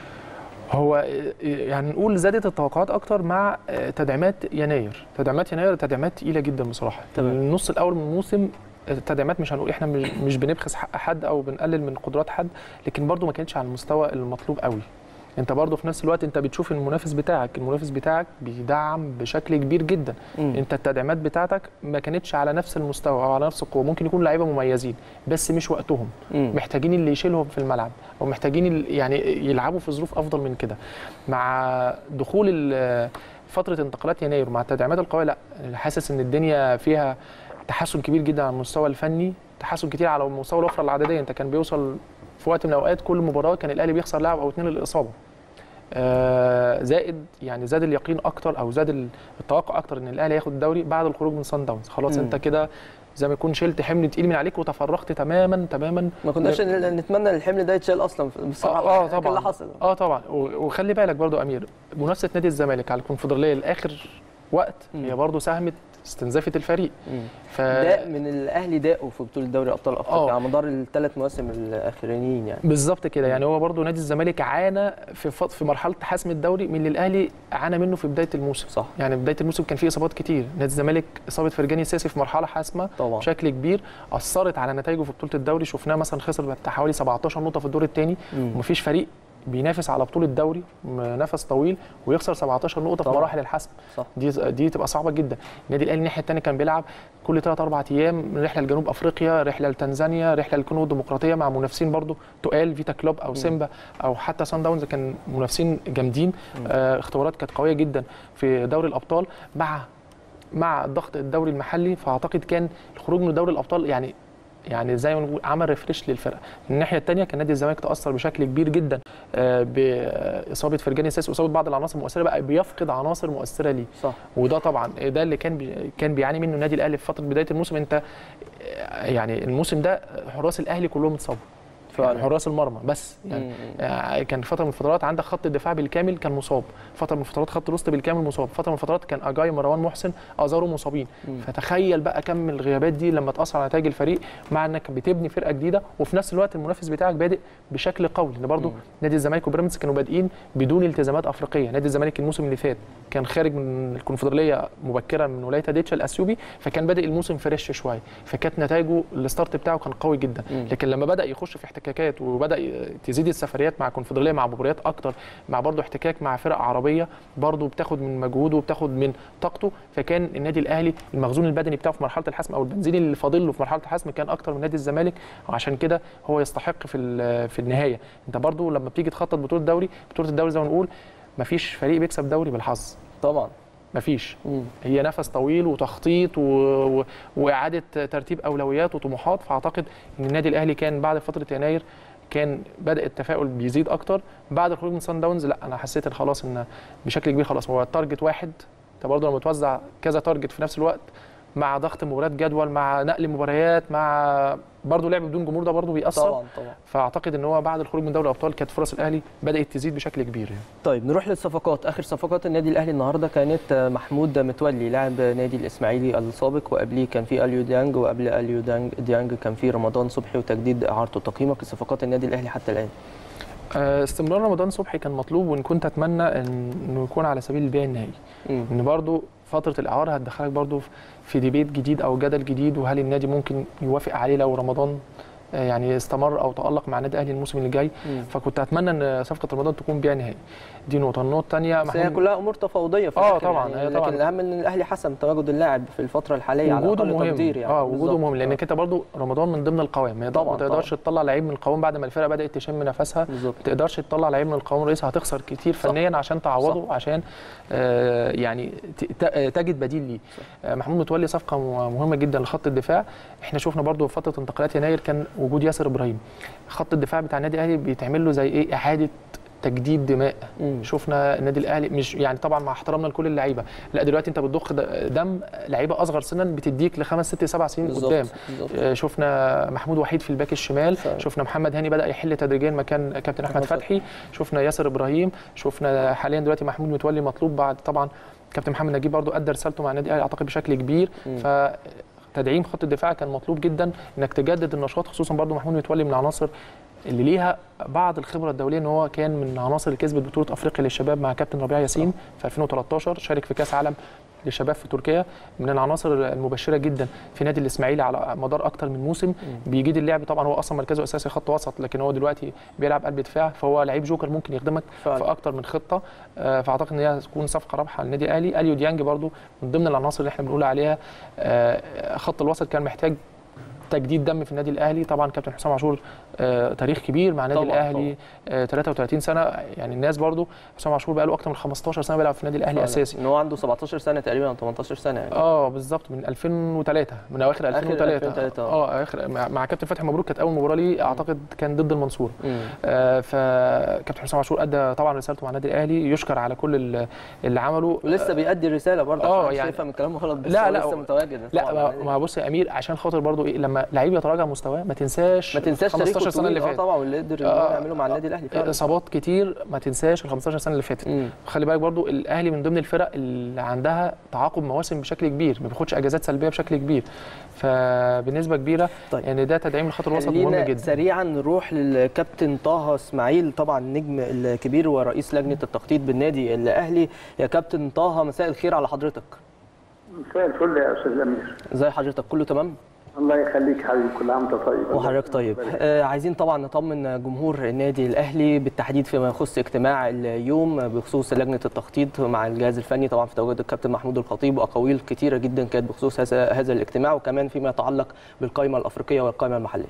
هو يعني نقول زادت التوقعات اكتر مع تدعيمات يناير. تدعيمات تقيله جدا بصراحه. النص الاول من الموسم التدعيمات مش هنقول احنا مش بنبخس حق حد او بنقلل من قدرات حد، لكن برضو ما كانتش على المستوى المطلوب قوي. انت برضه في نفس الوقت انت بتشوف المنافس بتاعك بيدعم بشكل كبير جدا. انت التدعيمات بتاعتك ما كانتش على نفس المستوى او على نفس القوه، ممكن يكون لعيبه مميزين بس مش وقتهم، محتاجين اللي يشيلهم في الملعب، او محتاجين يعني يلعبوا في ظروف افضل من كده. مع دخول فتره انتقالات يناير مع التدعيمات القويه، لا حاسس ان الدنيا فيها تحسن كبير جدا على المستوى الفني، تحسن كتير على مستوى الوفره العدديه. انت كان بيوصل في وقت من الاوقات كل مباراه كان الاهلي بيخسر لاعب او 2 للاصابه. زائد يعني زاد اليقين اكتر او زاد التوقع اكتر ان الاهلي ياخد الدوري بعد الخروج من صن داونز. خلاص انت كده زي ما يكون شلت حمل تقيل من عليك وتفرغت تماما. ما كناش نتمنى الحمل ده يتشال اصلا بصراحه. طبعا اللي حصل. طبعا. وخلي بالك برضو امير، منافسه نادي الزمالك على الكونفدراليه لاخر وقت هي برضو ساهمت استنزافه الفريق. ده من الاهلي داقوا في بطوله دوري ابطال افريقيا على مدار ال3 مواسم الاخرانيين يعني. بالظبط كده. يعني هو برضو نادي الزمالك عانى في مرحله حسم الدوري من اللي الاهلي عانى منه في بدايه الموسم. صح. يعني بدايه الموسم كان فيه اصابات كتير، نادي الزمالك اصابه فرجاني الساسي في مرحله حاسمه طبعا بشكل كبير اثرت على نتائجه في بطوله الدوري. شفناه مثلا خسر بتاع حوالي 17 نقطه في الدور الثاني، ومفيش فريق بينافس على بطوله الدوري نفس طويل ويخسر 17 نقطه في مراحل الحسم. صح. دي تبقى صعبه جدا. النادي الاهلي الناحيه الثانيه كان بيلعب كل 3-4 ايام رحله لجنوب افريقيا، رحله لتنزانيا، رحله للكونغو الديمقراطيه مع منافسين برضو تقال، فيتا كلوب او سيمبا او حتى سان داونز، كان منافسين جامدين. اختبارات كانت قويه جدا في دوري الابطال مع ضغط الدوري المحلي. فاعتقد كان الخروج من دوري الابطال يعني زي ما نقول عمل ريفريش للفرقه. من الناحيه الثانيه كان نادي الزمالك تاثر بشكل كبير جدا باصابه فرجاني الساسي واصابه بعض العناصر المؤثره، بقى بيفقد عناصر مؤثره ليه. صح. وده طبعا ده اللي كان بيعاني منه النادي الاهلي في فتره بدايه الموسم. انت يعني الموسم ده حراس الاهلي كلهم اتصابوا، يعني حراس المرمى بس. يعني كان فتره من الفترات عندك خط الدفاع بالكامل كان مصاب، فتره من الفترات خط الوسط بالكامل مصاب، فتره من الفترات كان اجاي مروان محسن ازارو مصابين. فتخيل بقى كم الغيابات دي لما تاثر على نتائج الفريق، مع انك بتبني فرقه جديده وفي نفس الوقت المنافس بتاعك بادئ بشكل قوي. لان برضو نادي الزمالك وبيراميدز كانوا بادئين بدون التزامات افريقيه. نادي الزمالك الموسم اللي فات كان خارج من الكونفدراليه مبكرا من ولايه ديتشا الاثيوبي، فكان بادئ الموسم فريش شويه، فكانت نتائجه الستارت بتاعه كان قوي جدا. لكن لما بدا يخش في احتكاكات وبدا تزيد السفريات مع الكونفدراليه مع مباريات اكتر، مع برضه احتكاك مع فرق عربيه برضه بتاخد من مجهوده وبتاخد من طاقته، فكان النادي الاهلي المخزون البدني بتاعه في مرحله الحسم او البنزين اللي فاضل له في مرحله الحسم كان اكتر من نادي الزمالك، وعشان كده هو يستحق في النهايه. انت برضه لما بتيجي تخطط بطوله الدوري زي ما نقول مفيش فريق بيكسب دوري بالحظ طبعا، مفيش. هي نفس طويل وتخطيط واعاده ترتيب اولويات وطموحات. فاعتقد ان النادي الاهلي كان بعد فتره يناير كان بدأ التفاؤل بيزيد اكتر. بعد الخروج من صن داونز لا، انا حسيت ان خلاص ان بشكل كبير خلاص هو التارجت واحد. انت برضه لما توزع كذا تارجت في نفس الوقت مع ضغط مباريات جدول مع نقل مباريات مع برضه لعب بدون جمهور، ده برضه بيأثر طبعا. فاعتقد ان هو بعد الخروج من دوري الابطال كانت فرص الاهلي بدأت تزيد بشكل كبير يعني. طيب نروح للصفقات. اخر صفقات النادي الاهلي النهارده كانت محمود متولي لاعب نادي الاسماعيلي السابق، وقبليه كان في اليو ديانج، وقبل اليو ديانج كان في رمضان صبحي وتجديد اعارته. تقييمك لصفقات النادي الاهلي حتى الان؟ استمرار رمضان صبحي كان مطلوب، وان كنت اتمنى انه يكون على سبيل البيع النهائي. ان برضه فتره الاعاره هتدخلك برضه في ديبيت جديد او جدل جديد، وهل النادي ممكن يوافق عليه لو رمضان يعني استمر او تالق مع النادي الاهلي الموسم اللي جاي. فكنت اتمنى ان صفقه رمضان تكون بيع نهائي. دي نقطه. النقطه الثانيه هي كلها امور تفاوضيه في الاخر طبعا يعني، لكن الاهم ان الاهلي حسم تواجد اللاعب في الفتره الحاليه على وجوده اقل تقدير يعني. وجوده مهم، لانك انت برضو رمضان من ضمن القوام، ما تقدرش تطلع لعيب من القوام بعد ما الفرقه بدات تشم نفسها. ما تقدرش تطلع لعيب من القوام رئيس، هتخسر كتير فنيا عشان تعوضه. عشان يعني تجد بديل ليه. محمود متولي صفقه مهمه جدا لخط الدفاع. احنا شفنا برضو في فتره انتقالات يناير كان وجود ياسر ابراهيم. خط الدفاع بتاع النادي الاهلي بيتعمل له زي ايه، اعاده تجديد دماء. شفنا النادي الاهلي مش يعني طبعا مع احترامنا لكل اللعيبه، لا دلوقتي انت بتضخ دم لعيبه اصغر سنا بتديك ل5 6 7 سنين قدام. شفنا محمود وحيد في الباك الشمال، شفنا محمد هاني بدا يحل تدريجيا مكان كابتن احمد فتحي، شفنا ياسر ابراهيم، شفنا حاليا دلوقتي محمود متولي مطلوب بعد طبعا كابتن محمد نجيب برضو ادى رسالته مع النادي الاهلي اعتقد بشكل كبير. تدعيم خط الدفاع كان مطلوب جدا، انك تجدد النشاط، خصوصا برضو محمود متولي من العناصر اللي ليها بعض الخبره الدوليه، ان هو كان من العناصر اللي كسبت بطوله افريقيا للشباب مع كابتن ربيع ياسين في 2013، شارك في كاس عالم للشباب في تركيا، من العناصر المبشره جدا في نادي الاسماعيلي على مدار اكتر من موسم. بيجيد اللعب، طبعا هو اصلا مركزه اساسي خط وسط، لكن هو دلوقتي بيلعب قلب دفاع، فهو لعيب جوكر ممكن يخدمك في اكتر من خطه. فاعتقد ان هي تكون صفقه رابحه للنادي الاهلي. اليو ديانج برضو من ضمن العناصر اللي احنا بنقول عليها. خط الوسط كان محتاج تجديد دم في النادي الاهلي. طبعا كابتن حسام عاشور تاريخ كبير مع النادي الاهلي، 33 سنه، يعني الناس برضو حسام عاشور بقى له اكتر من 15 سنه بيلعب في النادي الاهلي اساسي. ان هو عنده 17 سنه تقريبا او 18 سنه يعني. بالظبط، من 2003، من اواخر 2003. اخر مع كابتن فتحي مبروك كانت اول مباراه ليه، اعتقد كان ضد المنصوره. فكابتن حسام عاشور ادى طبعا رسالته مع النادي الاهلي، يشكر على كل اللي عمله، ولسه بيأدي الرساله برضه. يعني شايفها من كلامه غلط، بس لا لسه متواجد. لا ما بص يا امير، عشان خاطر برضه لما لعيب يتراجع مستواه ما تنساش 15 سنه اللي فاتت. طبعا واللي قدر يعمله مع النادي الاهلي فعلا. اصابات كتير، ما تنساش ال 15 سنه اللي فاتت. خلي بالك برضو الاهلي من ضمن الفرق اللي عندها تعاقب مواسم بشكل كبير، ما بياخدش اجازات سلبيه بشكل كبير، فبنسبه كبيره يعني ده تدعيم لخط الوسط مهم جدا. سريعا نروح للكابتن طه اسماعيل، طبعا النجم الكبير ورئيس لجنه التخطيط بالنادي الاهلي. يا كابتن طه، مساء الخير على حضرتك. مساء الفل يا استاذ امير. ازي حضرتك؟ كله تمام؟ الله يخليك حبيبي، كل عام وانت طيب. وحضرتك طيب. عايزين طبعا نطمن جمهور النادي الاهلي بالتحديد فيما يخص اجتماع اليوم بخصوص لجنه التخطيط مع الجهاز الفني، طبعا في تواجد الكابتن محمود الخطيب، واقاويل كثيره جدا كانت بخصوص هذا الاجتماع، وكمان فيما يتعلق بالقائمه الافريقيه والقائمه المحليه.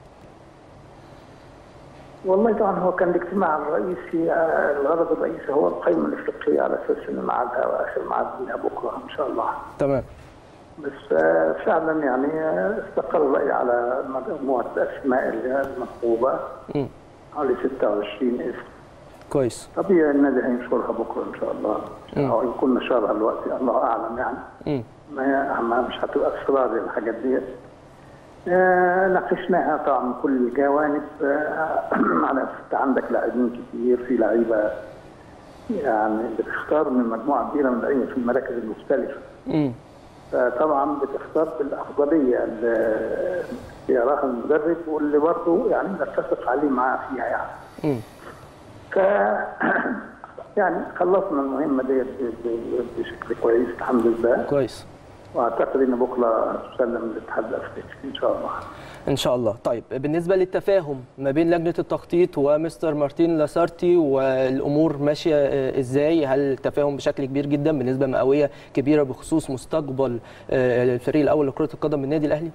والله طبعا هو كان الاجتماع الرئيسي، الغرض الرئيسي هو القائمه الافريقيه، على اساس ان ميعادها واخر ميعاد ليها بكره ان شاء الله. تمام. بس فعلا يعني استقر الرأي على مجموعة الأسماء اللي المطلوبة، حوالي 26 اسم. كويس. طبيعي النادي هينشرها بكرة إن شاء الله، أو يكون نشرها دلوقتي الله أعلم يعني. ما مش هتبقى إصرار الحاجات دي. ناقشناها طبعا من كل الجوانب. على عندك لاعبين كتير، في لعيبة يعني بتختار من مجموعة كبيرة من اللعيبة في المراكز المختلفة. طبعا بتختار بالافضليه اللي يراها المدرب، واللي برضه يعني نتفق عليه معاه فيها يعني. ف يعني خلصنا المهمه دي بشكل كويس الحمد لله. كويس. واعتقد ان بكره تسلم للاتحاد الافريقي ان شاء الله. ان شاء الله. طيب، بالنسبه للتفاهم ما بين لجنه التخطيط ومستر مارتين لاسارتي، والامور ماشيه ازاي؟ هل التفاهم بشكل كبير جدا بنسبه مئويه كبيره بخصوص مستقبل الفريق الاول لكره القدم بالنادي الاهلي؟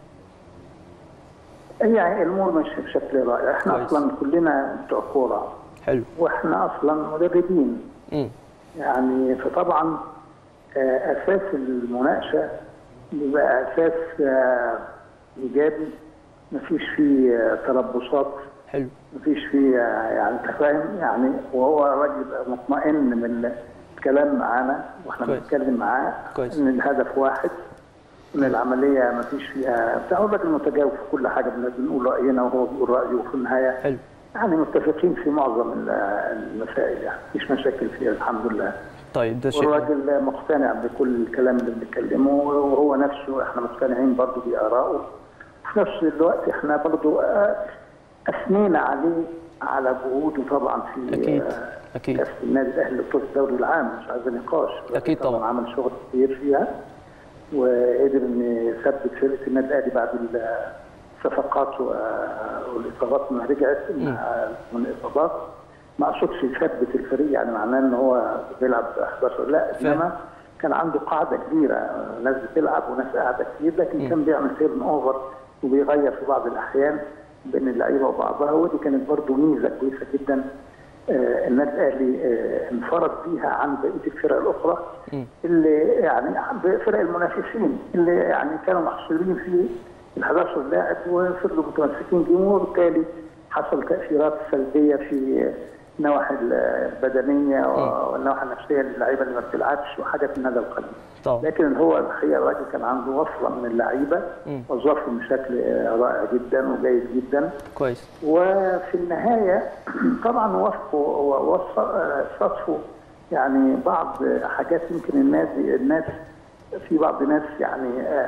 يعني الامور ماشيه بشكل رائع. احنا كويس. اصلا كلنا بتوع كوره. حلو. واحنا اصلا مدربين. يعني فطبعا اساس المناقشه بيبقى اساس ايجابي، مفيش فيه تربصات. حلو. مفيش فيه يعني تفاهم يعني، وهو راجل مطمئن من الكلام معانا واحنا بنتكلم معاه ان الهدف واحد، ان العمليه مفيش فيها بتاع. الراجل متجاوب في كل حاجه، بنقول راينا وهو بيقول رايه، وفي النهايه حلو. يعني متفقين في معظم المسائل، يعني مفيش مشاكل فيها الحمد لله. طيب، ده شيء. والراجل مقتنع بكل الكلام اللي بنتكلمه، وهو نفسه احنا مقتنعين برضه بآرائه. في نفس الوقت احنا برضه اثنينا عليه على جهوده طبعا في اكيد كاس النادي الاهلي بطوله الدوري العام، مش عايز نقاش. اكيد طبعا عمل شغل كتير فيها، وقدر ان يثبت فرقه النادي الاهلي بعد الصفقات والاصابات ما رجعت من الاصابات. ما اقصدش يثبت الفريق يعني معناه ان هو بيلعب 11، لا، انما كان عنده قاعده كبيره، ناس بتلعب وناس قاعده كتير، لكن كان بيعمل تيرن اوفر وبيغير في بعض الاحيان بين اللعيبه وبعضها، ودي كانت برضه ميزه كويسه جدا. النادي الاهلي انفرد بيها عن بقيه الفرق الاخرى اللي يعني فرق المنافسين اللي يعني كانوا محصورين في ال 11 لاعب وفضلوا متمسكين بيهم، وبالتالي حصل تاثيرات سلبيه في النواحي البدنيه والنواحي النفسيه للعيبه اللي ما بتلعبش وحاجات من هذا القبيل. لكن هو الحقيقه الراجل كان عنده وصله من اللعيبه، وظفهم بشكل رائع جدا وجيد جدا. كويس. وفي النهايه طبعا وصفوا يعني بعض حاجات يمكن الناس في بعض الناس يعني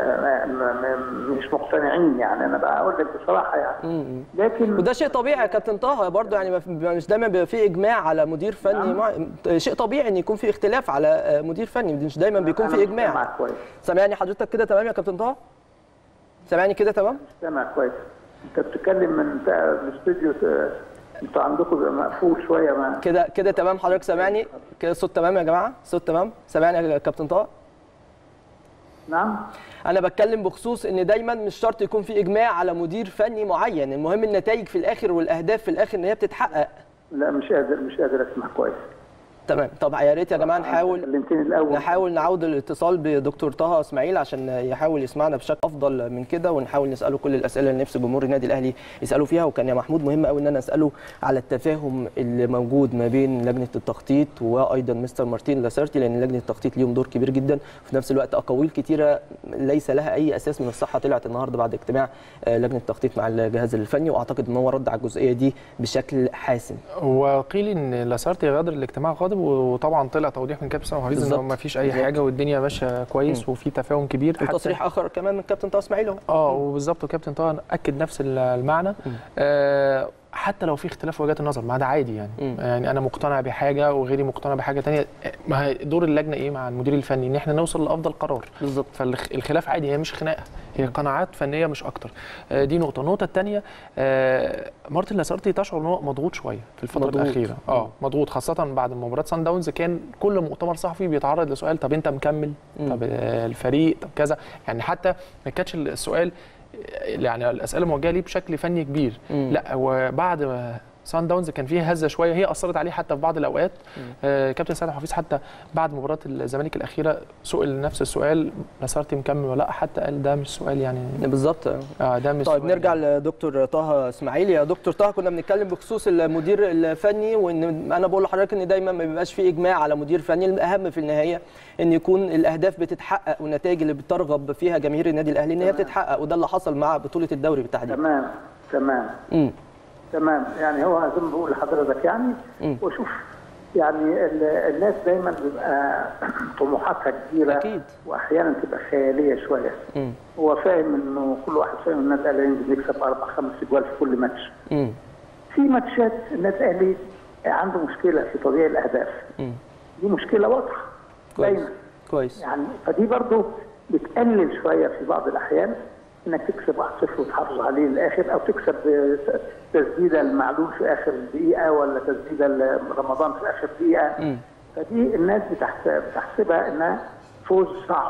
مش مقتنعين، يعني انا بقول لك بصراحه يعني. لكن وده شيء طبيعي يا كابتن طه برضه، يعني مش دايما بيبقى في اجماع على مدير فني. شيء طبيعي ان يكون في اختلاف على مدير فني، مش دايما بيكون في اجماع. سامعني حضرتك كده تمام يا كابتن طه؟ سامعني كده تمام؟ سامع كويس. انت بتتكلم من الاستوديو، انتوا عندكم مقفول شويه. ما كده تمام حضرتك سامعني كده؟ الصوت تمام يا جماعه؟ الصوت تمام؟ سامعني يا كابتن طه؟ نعم. انا بتكلم بخصوص ان دايما مش شرط يكون في اجماع على مدير فني معين، المهم النتائج في الاخر والاهداف في الاخر ان هي بتتحقق. لا مش قادر اسمع كويس. تمام. طب يا ريت يا جماعه نحاول نعود الاتصال بدكتور طه اسماعيل عشان يحاول يسمعنا بشكل افضل من كده، ونحاول نساله كل الاسئله اللي نفس جمهور النادي الاهلي يسالوا فيها. وكان يا محمود مهم قوي ان انا اساله على التفاهم اللي موجود ما بين لجنه التخطيط وايضا مستر مارتين لاسارتي، لان لجنه التخطيط ليهم دور كبير جدا، وفي نفس الوقت اقاويل كثيره ليس لها اي اساس من الصحه طلعت النهارده بعد اجتماع لجنه التخطيط مع الجهاز الفني، واعتقد ان هو رد على الجزئيه دي بشكل حاسم. وقيل ان لاسارتي غادر الاجتماع غاضب، وطبعا طلع توضيح من كابتن حفيظ ان ما فيش اي حاجه والدنيا ماشيه كويس وفي تفاهم كبير. وتصريح اخر كمان من كابتن طه اسماعيل وبالظبط وكابتن طه اكد نفس المعنى. حتى لو في اختلاف وجهات النظر ما ده عادي يعني. يعني انا مقتنع بحاجه وغيري مقتنع بحاجه ثانيه، ما هي دور اللجنه ايه مع المدير الفني؟ ان احنا نوصل لافضل قرار. بالظبط. فالخلاف عادي، هي مش خناقه، هي قناعات فنيه مش اكتر. دي نقطه. النقطه الثانيه، مارتن لاسارتي تشعر ان هو مضغوط شويه في الفتره الاخيره. مضغوط خاصه بعد مباراه سان داونز. كان كل مؤتمر صحفي بيتعرض لسؤال، طب انت مكمل؟ طب الفريق؟ طب كذا. يعني حتى ما كانش السؤال، يعني الاسئله موجهه ليه بشكل فني كبير. لا، وبعد سان داونز كان فيه هزه شويه هي اثرت عليه حتى في بعض الاوقات. كابتن سيد حفيظ حتى بعد مباراه الزمالك الاخيره سئل نفس السؤال، لاسارتي مكمل ولا لا، حتى قال ده مش سؤال يعني. بالظبط. ده مش طيب نرجع لدكتور طه اسماعيل. يا دكتور طه، كنا بنتكلم بخصوص المدير الفني، وان انا بقول لحضرتك ان دايما ما بيبقاش في اجماع على مدير فني، الاهم في النهايه ان يكون الاهداف بتتحقق والنتائج اللي بترغب فيها جماهير النادي الاهلي ان هي بتتحقق، وده اللي حصل مع بطوله الدوري بالتحديد. تمام. يعني هو زي ما بقول لحضرتك يعني. وشوف يعني الناس دايما بيبقى طموحاتها كبيره أكيد. واحيانا تبقى خياليه شويه. هو فاهم انه كل واحد فاهم النادي الاهلي ينزل يكسب 4-5 اجوال في كل ماتش. في ماتشات النادي الاهلي عنده مشكله في تضييع الاهداف. دي مشكله واضحه باينه. كويس. يعني فدي برضه بتقلل شويه في بعض الاحيان انك تكسب 1-0 وتحافظ عليه للاخر، او تكسب تسديده المعلول في اخر دقيقه، ولا تسديده رمضان في اخر دقيقه. فدي الناس بتحسبها انها فوز صعب.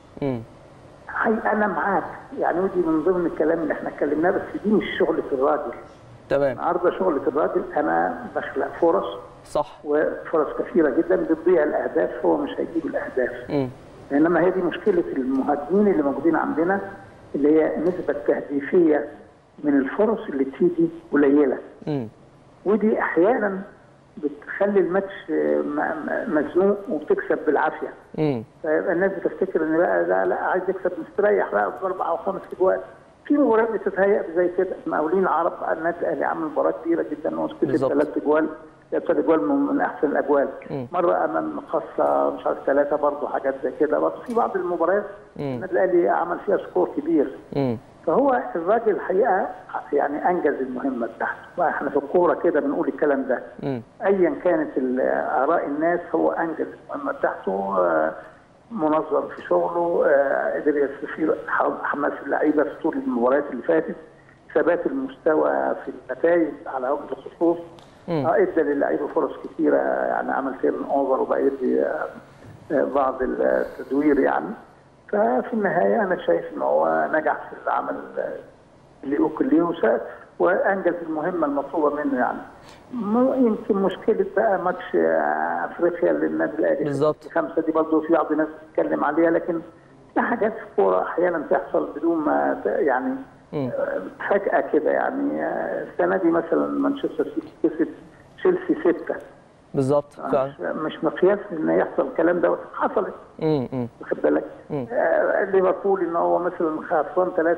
انا معاك يعني، ودي من ضمن الكلام اللي احنا اتكلمناه، بس دي مش شغله الراجل. تمام. النهارده شغله الراجل انا بخلق فرص، صح، وفرص كثيره جدا بتضيع الاهداف، هو مش هيجيب الاهداف. انما هي دي مشكله المهاجمين اللي موجودين عندنا، اللي هي نسبة تهديفية من الفرص اللي بتيجي قليلة. ودي أحيانا بتخلي الماتش مزنوق وبتكسب بالعافية. فيبقى الناس بتفتكر إن بقى لا عايز يكسب مستريح بقى ب4 أو 5 أجوال. في مباريات بتتهيأ زي كده. المقاولين العرب النادي الأهلي عمل مباراة كبيرة جدا وكسب 3 أجوال، 3 أجوال من أحسن الأجوال. مرة أمام خاصة مش عارف 3 برضه، حاجات زي كده. برضه في بعض المباريات النادي الأهلي عمل فيها سكور كبير. فهو الراجل الحقيقة يعني أنجز المهمة بتاعته. وإحنا في الكورة كده بنقول الكلام ده. أيا كانت آراء الناس، هو أنجز المهمة بتاعته، منظم في شغله، قدر يستثير حماس اللعيبة في طول المباريات اللي فاتت، ثبات المستوى في النتائج على وجه الخصوص. ادى للعيبه فرص كثيره، يعني عمل تيرن اوفر وبقى يدي بعض التدوير يعني. ففي النهايه انا شايف ان هو نجح في العمل اللي أكليه وانجز المهمه المطلوبه منه يعني. يمكن مشكله بقى ماتش افريقيا اللي النادي الاهلي بالظبط 5 دي برضه في بعض الناس بتتكلم عليها، لكن في حاجات في الكوره احيانا تحصل بدون ما يعني فجأة كده يعني. السنة دي مثلا مانشستر سيتي كسب تشيلسي 6 بالظبط. مش مقياس ان يحصل الكلام ده، حصلت. واخد بالك؟ ليفربول ان هو مثلا خسران 3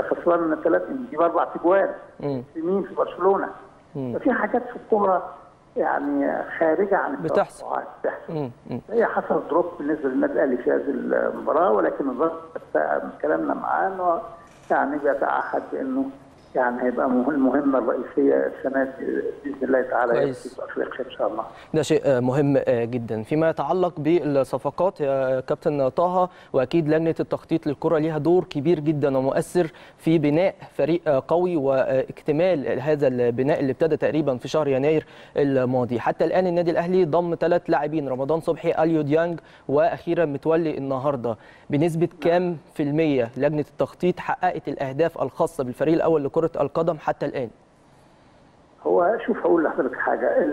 يجيب 4 اجوال في مين؟ في برشلونة. ففي حاجات في الكورة يعني خارجه عن التوقعات بتحصل. هي حصل دروب بالنسبه للنادي الاهلي في هذه المباراه، ولكن الظاهر من كلامنا معاه انه يعني بيتعهد بانه يعني هيبقى المهمه الرئيسيه السنه دي باذن الله تعالى في افريقيا ان شاء الله. ده شيء مهم جدا. فيما يتعلق بالصفقات يا كابتن طه، واكيد لجنه التخطيط للكره ليها دور كبير جدا ومؤثر في بناء فريق قوي واكتمال هذا البناء اللي ابتدى تقريبا في شهر يناير الماضي. حتى الان النادي الاهلي ضم 3 لاعبين، رمضان صبحي، اليو ديانج، واخيرا متولي النهارده. بنسبه كام في الميه لجنه التخطيط حققت الاهداف الخاصه بالفريق الاول لكره القدم حتى الان؟ هو شوف هقول لحضرتك حاجه،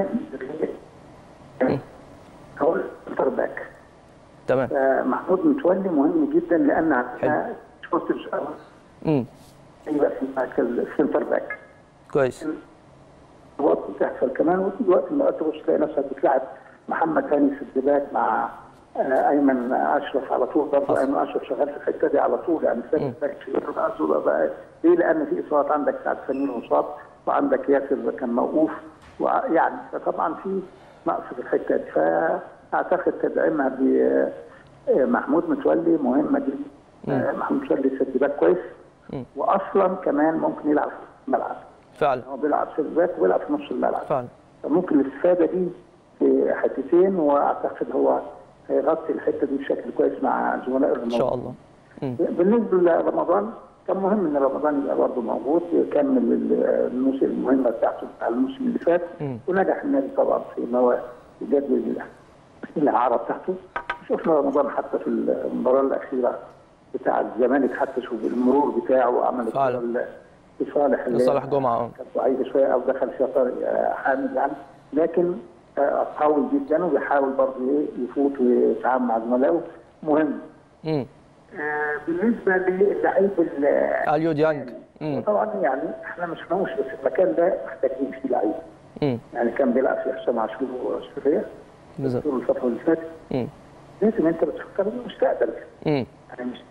هقول سنتر باك. تمام. محمود متولي مهم جدا لان عندنا شفت يبقى في مركز السنتر باك. كويس. الوقت بتحصل كمان، وفي وقت ما تبص تلاقي نفسك بتلعب محمد هاني سد باك مع ايمن اشرف على طول. برضه ايمن اشرف شغال في الحته دي على طول، يعني سد باك بقى ليه؟ لان في اصابات، عندك سعد سمير مصاب وعندك ياسر كان موقوف، ويعني فطبعا في نقص في الحته دي. فاعتقد تدعيمها بمحمود متولي مهمه جدا. محمود متولي سد باك كويس، واصلا كمان ممكن يلعب في الملعب. فعلا. هو بيلعب سد باك وبيلعب في نص الملعب. فعلا. فممكن الاستفاده دي في حتتين، واعتقد هو هيغطي الحته دي بشكل كويس مع زملائه ان شاء الله. بالنسبه لرمضان، كان مهم ان رمضان يبقى برضه موجود يكمل الموسم المهمه بتاعته بتاع الموسم اللي فات، ونجح النادي طبعا في ان هو يجدد الاعاره بتاعته. شفنا رمضان حتى في المباراه الاخيره بتاع الزمالك، حتى شوف المرور بتاعه وعمل لصالح جمعه كانت ضعيفه شويه او دخل فيها طارق حامد يعني، لكن قوي جدا وبيحاول برضه يفوت ويتعامل مع زملائه. مهم. بالنسبه للعيب اليو ديانج، طبعا يعني احنا ما شفناهوش، بس المكان ده محتاجين فيه لعيب. يعني كان بيلعب في حسام عاشور والسوريه بالظبط طول الفتره اللي فاتت. لازم انت بتفكر في المستقبل. يعني مش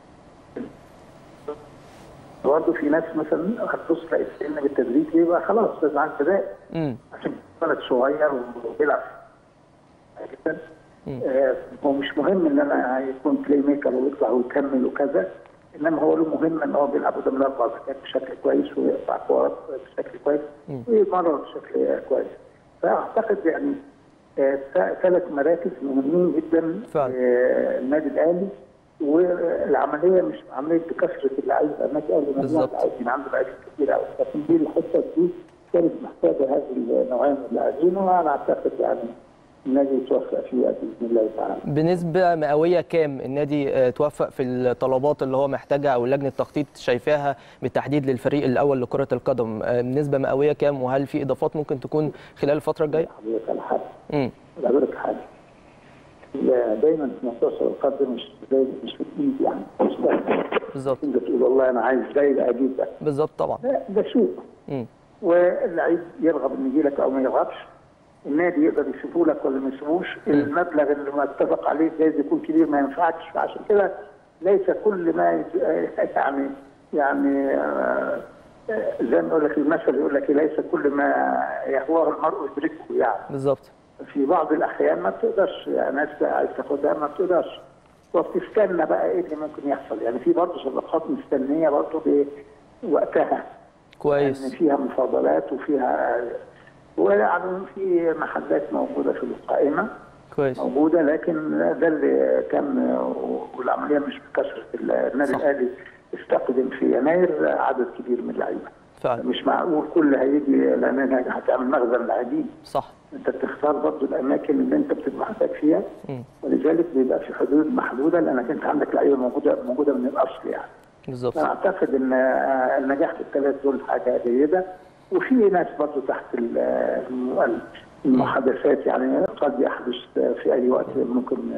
برضه في ناس مثلا هتبص تلاقي السن بالتدريج يبقى خلاص لازم عن بدايه عشان ولد صغير وبيلعب جدا. هو مش مهم ان انا يكون بلاي ميكر ويطلع ويكمل وكذا، انما هو له مهم ان هو بيلعب قدام الاربع باكات بشكل كويس ويقطع كورات بشكل كويس ويمرر بشكل كويس. فاعتقد يعني 3 مراكز مهمين جدا في النادي الاهلي، والعمليه مش عمليه بكثره اللعيبه. النادي الاهلي مجموعه لاعبين عنده لاعبين كتير قوي، لكن دي الحته دي كانت محتاجه هذه النوعين من اللاعبين، وانا اعتقد يعني النادي يتوفق فيها باذن الله تعالى. بنسبه مئويه كام النادي توفق في الطلبات اللي هو محتاجها او لجنه التخطيط شايفاها بالتحديد للفريق الاول لكره القدم؟ بنسبه مئويه كام؟ وهل في اضافات ممكن تكون خلال الفتره الجايه؟ حضرتك على حاجه. حضرتك حاجه. دايما في موضوع القدم مش في الايد، يعني مش بالظبط. انت تقول والله انا عايز ده اجيب ده. بالظبط طبعا. ده سوق. واللعيب يرغب انه يجي لك او ما يرغبش، النادي يقدر يسيبه لك ولا ما يسيبوش. المبلغ اللي ما اتفق عليه جايز يكون كبير ما ينفعكش، فعشان كده ليس كل ما يعني زي ما يقول لك المثل يقول لك ليس كل ما يهواه المرء يدركه يعني. بالظبط. في بعض الاحيان ما بتقدرش، يعني ناس عايز تاخدها ما بتقدرش، وبتستنى بقى ايه اللي ممكن يحصل. يعني في برضه صفقات مستنيه برضه بوقتها كويس، يعني فيها مفاضلات وفيها، ويعني في محلات موجوده في القائمه كويس موجوده، لكن ده اللي كان، والعمليه مش بكثره. النادي الاهلي استقدم في يناير عدد كبير من اللعيبه فعلا. مش معقول كل هيجي، لان هتعمل مخزن لاعبين. صح. انت بتختار برضه الاماكن اللي انت بتبقى محتاج فيها، ولذلك بيبقى في حدود محدوده لانك انت عندك لعيبه موجوده من الاصل يعني. بالظبط. انا اعتقد ان النجاح في ال3 دول حاجه جيده، وفي ناس برضه تحت المحادثات، يعني قد يحدث في اي وقت ممكن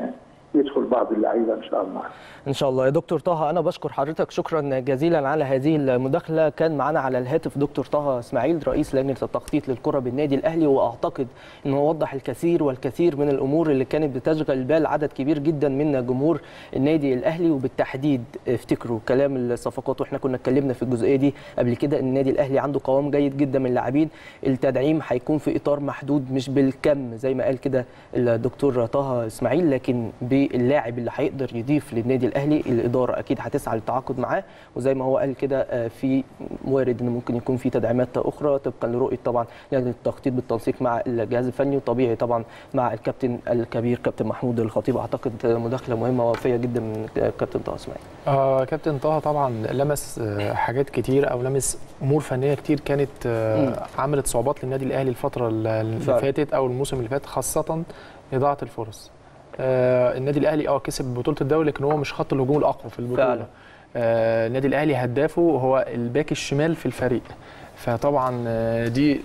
يدخل بعض اللعيبه ان شاء الله. ان شاء الله. يا دكتور طه، انا بشكر حضرتك شكرا جزيلا على هذه المداخله. كان معنا على الهاتف دكتور طه اسماعيل رئيس لجنه التخطيط للكره بالنادي الاهلي، واعتقد انه وضح الكثير والكثير من الامور اللي كانت بتشغل بال عدد كبير جدا من جمهور النادي الاهلي، وبالتحديد افتكروا كلام الصفقات، واحنا كنا اتكلمنا في الجزئيه دي قبل كده ان النادي الاهلي عنده قوام جيد جدا من اللاعبين. التدعيم هيكون في اطار محدود مش بالكم زي ما قال كده الدكتور طه اسماعيل، لكن باللاعب اللي هيقدر يضيف للنادي الاهلي. الاداره اكيد هتسعى للتعاقد معاه، وزي ما هو قال كده في وارد ان ممكن يكون في تدعيمات اخرى طبقا لرؤيه طبعا لجنه التخطيط بالتنسيق مع الجهاز الفني، وطبيعي طبعا مع الكابتن الكبير كابتن محمود الخطيب. اعتقد مداخله مهمه ووافيه جدا من كابتن طه اسماعيل. كابتن طه طبعا لمس حاجات كتير او لمس امور فنيه كتير كانت عملت صعوبات للنادي الاهلي الفتره اللي فاتت او الموسم اللي فات، خاصه اضاعه الفرص. النادي الاهلي كسب بطوله الدوري، لكن هو مش خط الهجوم الاقوى في البطوله. النادي الاهلي هدافه هو الباك الشمال في الفريق، فطبعا دي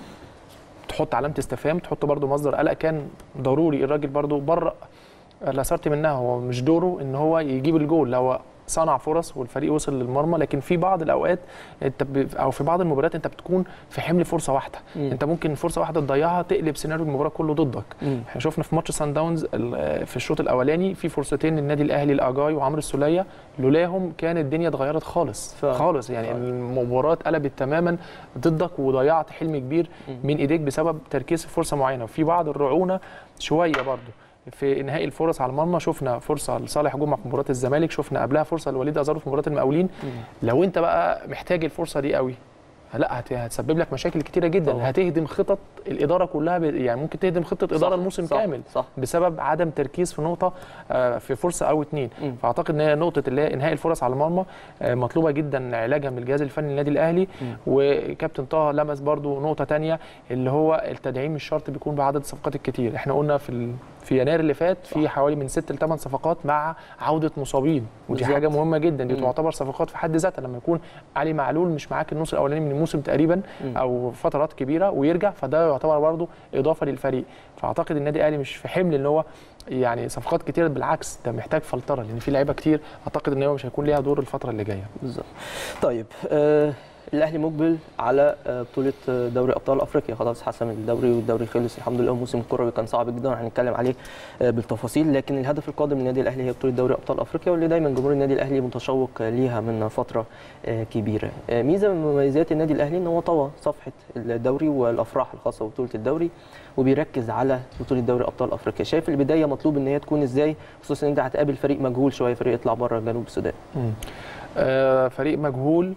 تحط علامه استفهام، تحط برده مصدر قلق. كان ضروري الراجل برده بره لاسارتي منها، هو مش دوره ان هو يجيب الجول، هو صنع فرص والفريق وصل للمرمى، لكن في بعض الاوقات انت او في بعض المباريات انت بتكون في حمل فرصه واحده. انت ممكن فرصه واحده تضيعها تقلب سيناريو المباراه كله ضدك. احنا شفنا في ماتش سان داونز في الشوط الاولاني في فرصتين للنادي الاهلي، الاجاي وعمرو السوليه، لولاهم كانت الدنيا اتغيرت خالص خالص. يعني المباراه اتقلبت تماما ضدك، وضيعت حلم كبير من ايديك بسبب تركيز في فرصه معينه. وفي بعض الرعونه شويه برده في انهاء الفرص على المرمى. شفنا فرصه لصالح جمعه في مباراه الزمالك، شفنا قبلها فرصه لوليد ازارو في مباراه المقاولين. لو انت بقى محتاج الفرصه دي قوي، لا هتسبب لك مشاكل كتيره جدا. هتهدم خطط الاداره كلها، يعني ممكن تهدم خطه اداره الموسم كامل بسبب عدم تركيز في نقطه في فرصه او اتنين. فاعتقد ان هي نقطه اللي هي انهاء الفرص على المرمى مطلوبه جدا علاجها من الجهاز الفني للنادي الاهلي. وكابتن طه لمس برضو نقطه ثانيه، اللي هو التدعيم مش شرط بيكون بعدد الصفقات الكتير. احنا قلنا في يناير اللي فات في حوالي من 6 ل 8 صفقات مع عوده مصابين، ودي حاجه مهمه جدا. دي تعتبر صفقات في حد ذاتها. لما يكون علي معلول مش معاك النص الاولاني من الموسم تقريبا او فترات كبيره ويرجع، فده يعتبر برضه اضافه للفريق. فاعتقد النادي الاهلي مش في حمل ان هو يعني صفقات كتير، بالعكس ده محتاج فلتره، لان في لعيبه كتير اعتقد ان هو مش هيكون ليها دور الفتره اللي جايه. بالظبط. طيب الاهلي مقبل على بطوله دوري ابطال افريقيا، خلاص حسم الدوري والدوري خلص الحمد لله. الموسم الكروي كان صعب جدا، هنتكلم عليه بالتفاصيل، لكن الهدف القادم للنادي الاهلي هي بطوله دوري ابطال افريقيا، واللي دايما جمهور النادي الاهلي متشوق ليها من فتره كبيره. ميزه من مميزات النادي الاهلي ان هو طوى صفحه الدوري والافراح الخاصه ببطوله الدوري، وبيركز على بطوله دوري ابطال افريقيا. شايف البدايه مطلوب ان هي تكون ازاي، خصوصا ان انت هتقابل فريق مجهول شويه، فريق يطلع بره جنوب السودان. فريق مجهول،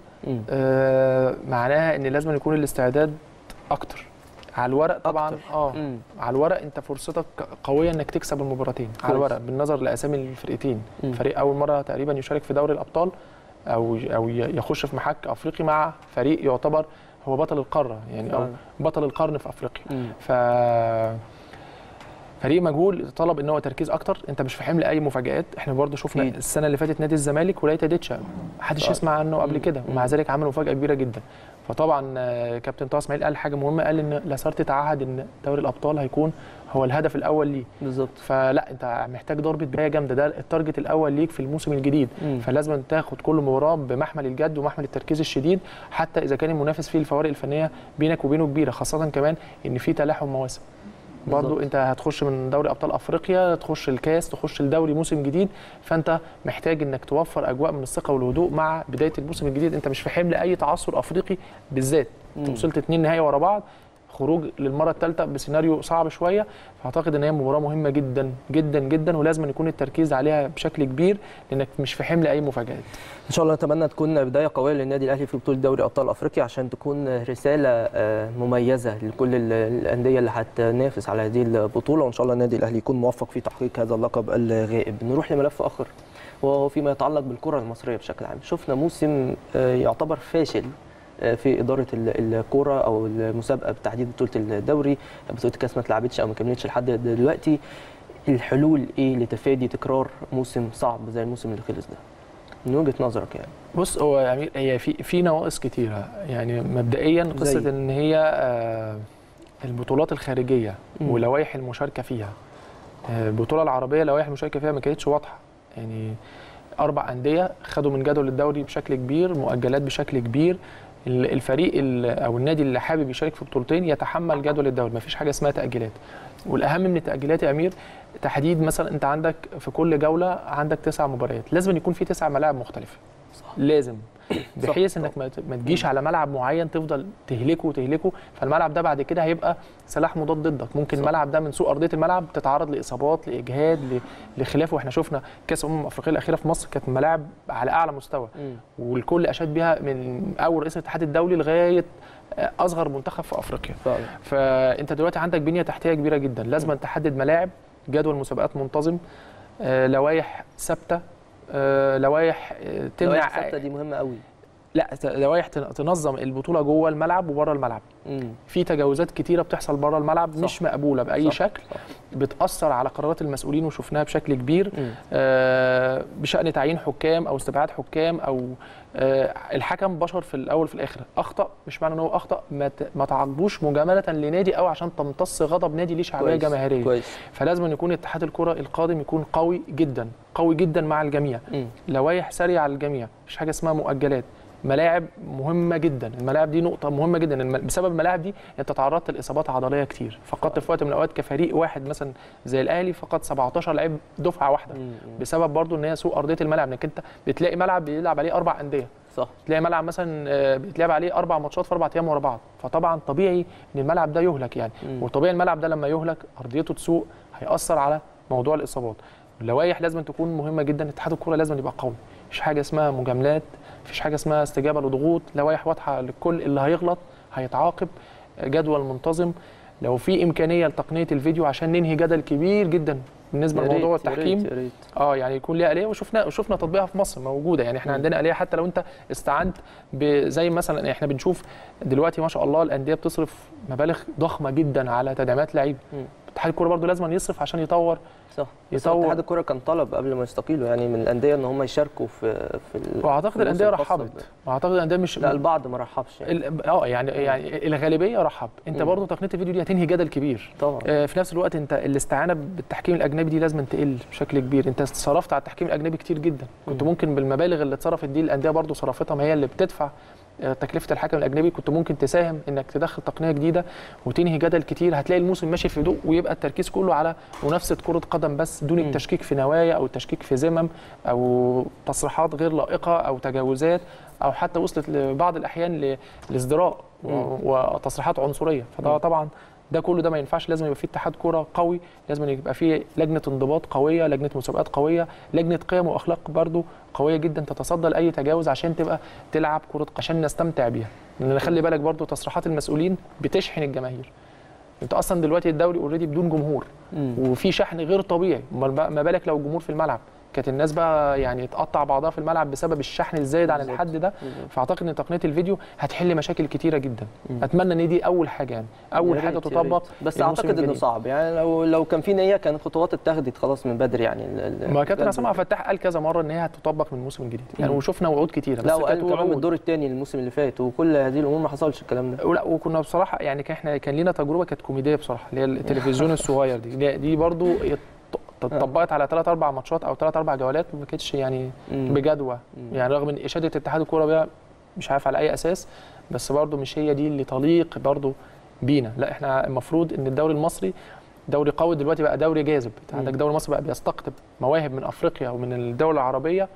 معناها ان لازم يكون الاستعداد اكتر على الورق طبعا. على الورق انت فرصتك قويه انك تكسب المباراتين على الورق، بالنظر لاسامي الفرقتين. فريق اول مره تقريبا يشارك في دوري الابطال او يخش في محك افريقي مع فريق يعتبر هو بطل القاره، يعني او بطل القرن في افريقيا. فريق مجهول طلب ان هو تركيز اكتر. انت مش في حمل اي مفاجآت. احنا برضو شفنا السنه اللي فاتت نادي الزمالك ولاية ديتشا، محدش يسمع عنه قبل كده، ومع ذلك عمل مفاجاه كبيره جدا. فطبعا كابتن طه اسماعيل قال حاجه مهمه، قال ان لاسارتي تعهد ان دوري الابطال هيكون هو الهدف الاول ليه. بالظبط. فلا انت محتاج ضربه بدايه جامده، ده التارجت الاول ليك في الموسم الجديد. فلازم تاخد كل مباراه بمحمل الجد ومحمل التركيز الشديد، حتى اذا كان المنافس فيه الفوارق الفنيه بينك وبينه كبيره، خاصه كمان ان في تلاحم مواسم. برضو انت هتخش من دوري ابطال افريقيا، تخش الكاس، تخش الدوري موسم جديد، فانت محتاج انك توفر اجواء من الثقه والهدوء مع بدايه الموسم الجديد. انت مش في حمل اي تعثر افريقي بالذات. انت وصلت 2 نهائي ورا بعض، خروج للمره الثالثه بسيناريو صعب شويه. فاعتقد ان هي مباراه مهمه جدا جدا جدا، ولازم يكون التركيز عليها بشكل كبير، لانك مش في حمل اي مفاجات. ان شاء الله نتمنى تكون بدايه قويه للنادي الاهلي في بطوله دوري ابطال افريقيا، عشان تكون رساله مميزه لكل الانديه اللي هتنافس على هذه البطوله، وان شاء الله النادي الاهلي يكون موفق في تحقيق هذا اللقب الغائب. نروح لملف اخر وهو فيما يتعلق بالكره المصريه بشكل عام. شفنا موسم يعتبر فاشل في اداره الكوره او المسابقه بتحديد بطوله الدوري. بطوله الكاس ما اتلعبتش او ما كملتش لحد دلوقتي. الحلول ايه لتفادي تكرار موسم صعب زي الموسم اللي خلص ده من وجهه نظرك يعني؟ بص، هو يا امير هي في نواقص كتيره. يعني مبدئيا قصه ان هي البطولات الخارجيه ولوائح المشاركه فيها البطوله العربيه لوائح المشاركه فيها ما كانتش واضحه، يعني 4 أندية خدوا من جدول الدوري بشكل كبير، مؤجلات بشكل كبير. الفريق او النادي اللي حابب يشارك في بطولتين يتحمل جدول الدوري، ما فيش حاجه اسمها تاجيلات. والاهم من التاجيلات يا امير تحديد، مثلا انت عندك في كل جوله عندك 9 مباريات، لازم يكون في 9 ملاعب مختلفه. صح. لازم، بحيث انك ما تجيش على ملعب معين تفضل تهلكه، فالملعب ده بعد كده هيبقى سلاح مضاد ضدك. ممكن الملعب ده من سوء ارضيه الملعب تتعرض لاصابات، لاجهاد، لخلافه. واحنا شفنا كاس الافريقيه الاخيره في مصر كانت ملاعب على اعلى مستوى، والكل اشاد بيها من اول رئيس الاتحاد الدولي لغايه اصغر منتخب في افريقيا. فانت دلوقتي عندك بنيه تحتيه كبيره جدا، لازم تحدد ملاعب، جدول مسابقات منتظم، لوائح ثابته، لوائح تمنع. لوائح ثابته دي مهمه قوي. لا، لوائح تنظم البطوله جوه الملعب وبره الملعب. في تجاوزات كتيره بتحصل بره الملعب، صح. مش مقبوله باي شكل، صح. بتاثر على قرارات المسؤولين وشفناها بشكل كبير، بشان تعيين حكام او استبعاد حكام، او الحكم بشر في الاول وفي الاخر، اخطا مش معنى ان هو اخطا ما تعاقبوش مجامله لنادي او عشان تمتص غضب نادي ليه شعبيه جماهيريه. كويس. فلازم يكون اتحاد الكره القادم يكون قوي جدا، قوي جدا مع الجميع، لوائح سريعه على الجميع، مفيش حاجه اسمها مؤجلات. ملاعب مهمه جدا، الملاعب دي نقطه مهمه جدا، بسبب الملاعب دي انت تعرضت لاصابات عضليه كتير، فقدت في وقت من الاوقات كفريق واحد مثلا زي الاهلي فقد 17 لعيب دفعه واحده، بسبب برضو ان هي سوء ارضيه الملعب، انك انت بتلاقي ملعب بيلعب عليه 4 أندية، صح، تلاقي ملعب مثلا بيتلعب عليه 4 ماتشات في 4 ايام ورا بعض، فطبعا طبيعي ان الملعب ده يهلك يعني، وطبيعي الملعب ده لما يهلك ارضيته تسوء هيأثر على موضوع الاصابات. اللوائح لازم تكون مهمه جدا، اتحاد الكوره لازم يبقى قوي، مفيش حاجه اسمها مجاملات، مفيش حاجه اسمها استجابه لضغوط، لوائح واضحه للكل، اللي هيغلط هيتعاقب، جدول منتظم. لو في امكانيه لتقنيه الفيديو عشان ننهي جدل كبير جدا بالنسبه لموضوع التحكيم، يا ريت. يعني يكون ليها آلية، وشفنا تطبيقها في مصر موجوده، يعني احنا عندنا آلية حتى لو انت استعنت زي مثلا احنا بنشوف دلوقتي ما شاء الله الانديه بتصرف مبالغ ضخمه جدا على تدعيمات لعيبه. اتحاد الكوره برضه لازم يصرف عشان يطور. صح. اتحاد الكوره كان طلب قبل ما يستقيلوا يعني من الانديه ان هم يشاركوا في واعتقد الانديه رحبت، واعتقد الانديه مش، لا البعض ما رحبش يعني الغالبيه رحب. انت برضه تقنيه الفيديو دي هتنهي جدل كبير طبعا. في نفس الوقت انت الاستعانه بالتحكيم الاجنبي دي لازم تقل بشكل كبير، انت صرفت على التحكيم الاجنبي كتير جدا، كنت ممكن بالمبالغ اللي اتصرفت دي الانديه برضه صرفتها، ما هي اللي بتدفع تكلفه الحكم الاجنبي، كنت ممكن تساهم انك تدخل تقنيه جديده وتنهي جدل كتير، هتلاقي الموسم ماشي في هدوء ويبقى التركيز كله على منافسه كره قدم بس، دون التشكيك في نوايا او التشكيك في ذمم او تصريحات غير لائقه او تجاوزات، او حتى وصلت لبعض الاحيان لازدراء وتصريحات عنصريه. فده طبعا ده كله ده ما ينفعش، لازم يبقى فيه اتحاد كوره قوي، لازم يبقى فيه لجنه انضباط قويه، لجنه مسابقات قويه، لجنه قيم واخلاق برضو قويه جدا تتصدى لاي تجاوز عشان تبقى تلعب كره عشان نستمتع بيها. لان خلي بالك برضو تصريحات المسؤولين بتشحن الجماهير، انت اصلا دلوقتي الدوري اوريدي بدون جمهور وفي شحن غير طبيعي، ما بالك لو الجمهور في الملعب، كانت الناس بقى يعني تقطع بعضها في الملعب بسبب الشحن الزايد عن الحد ده. فاعتقد ان تقنيه الفيديو هتحل مشاكل كتيره جدا. اتمنى ان دي اول حاجه، يعني اول حاجه تطبق، بس اعتقد انه صعب، يعني لو كان في نيه كانت خطوات اتخذت خلاص من بدري يعني. ما كابتن عصام عبد الفتاح قال كذا مره ان هي هتطبق من الموسم الجديد يعني، وشفنا وعود كتيره، بس كانت كمان من الدور الثاني الموسم اللي فات، وكل هذه الامور ما حصلش الكلام ده. لا، وكنا بصراحه يعني كان لينا تجربه كانت كوميديه بصراحه، اللي هي التلفزيون الصغير دي برضو اتطبقت على 3-4 ماتشات او 3-4 جولات، ما كانتش يعني بجدوى، يعني رغم ان اشاده اتحاد الكوره بيها مش عارف على اي اساس، بس برضو مش هي دي اللي تليق برضو بينا. لا، احنا المفروض ان الدوري المصري دوري قوي دلوقتي، بقى دوري جاذب، عندك الدوري المصري بقى بيستقطب مواهب من افريقيا ومن الدول العربيه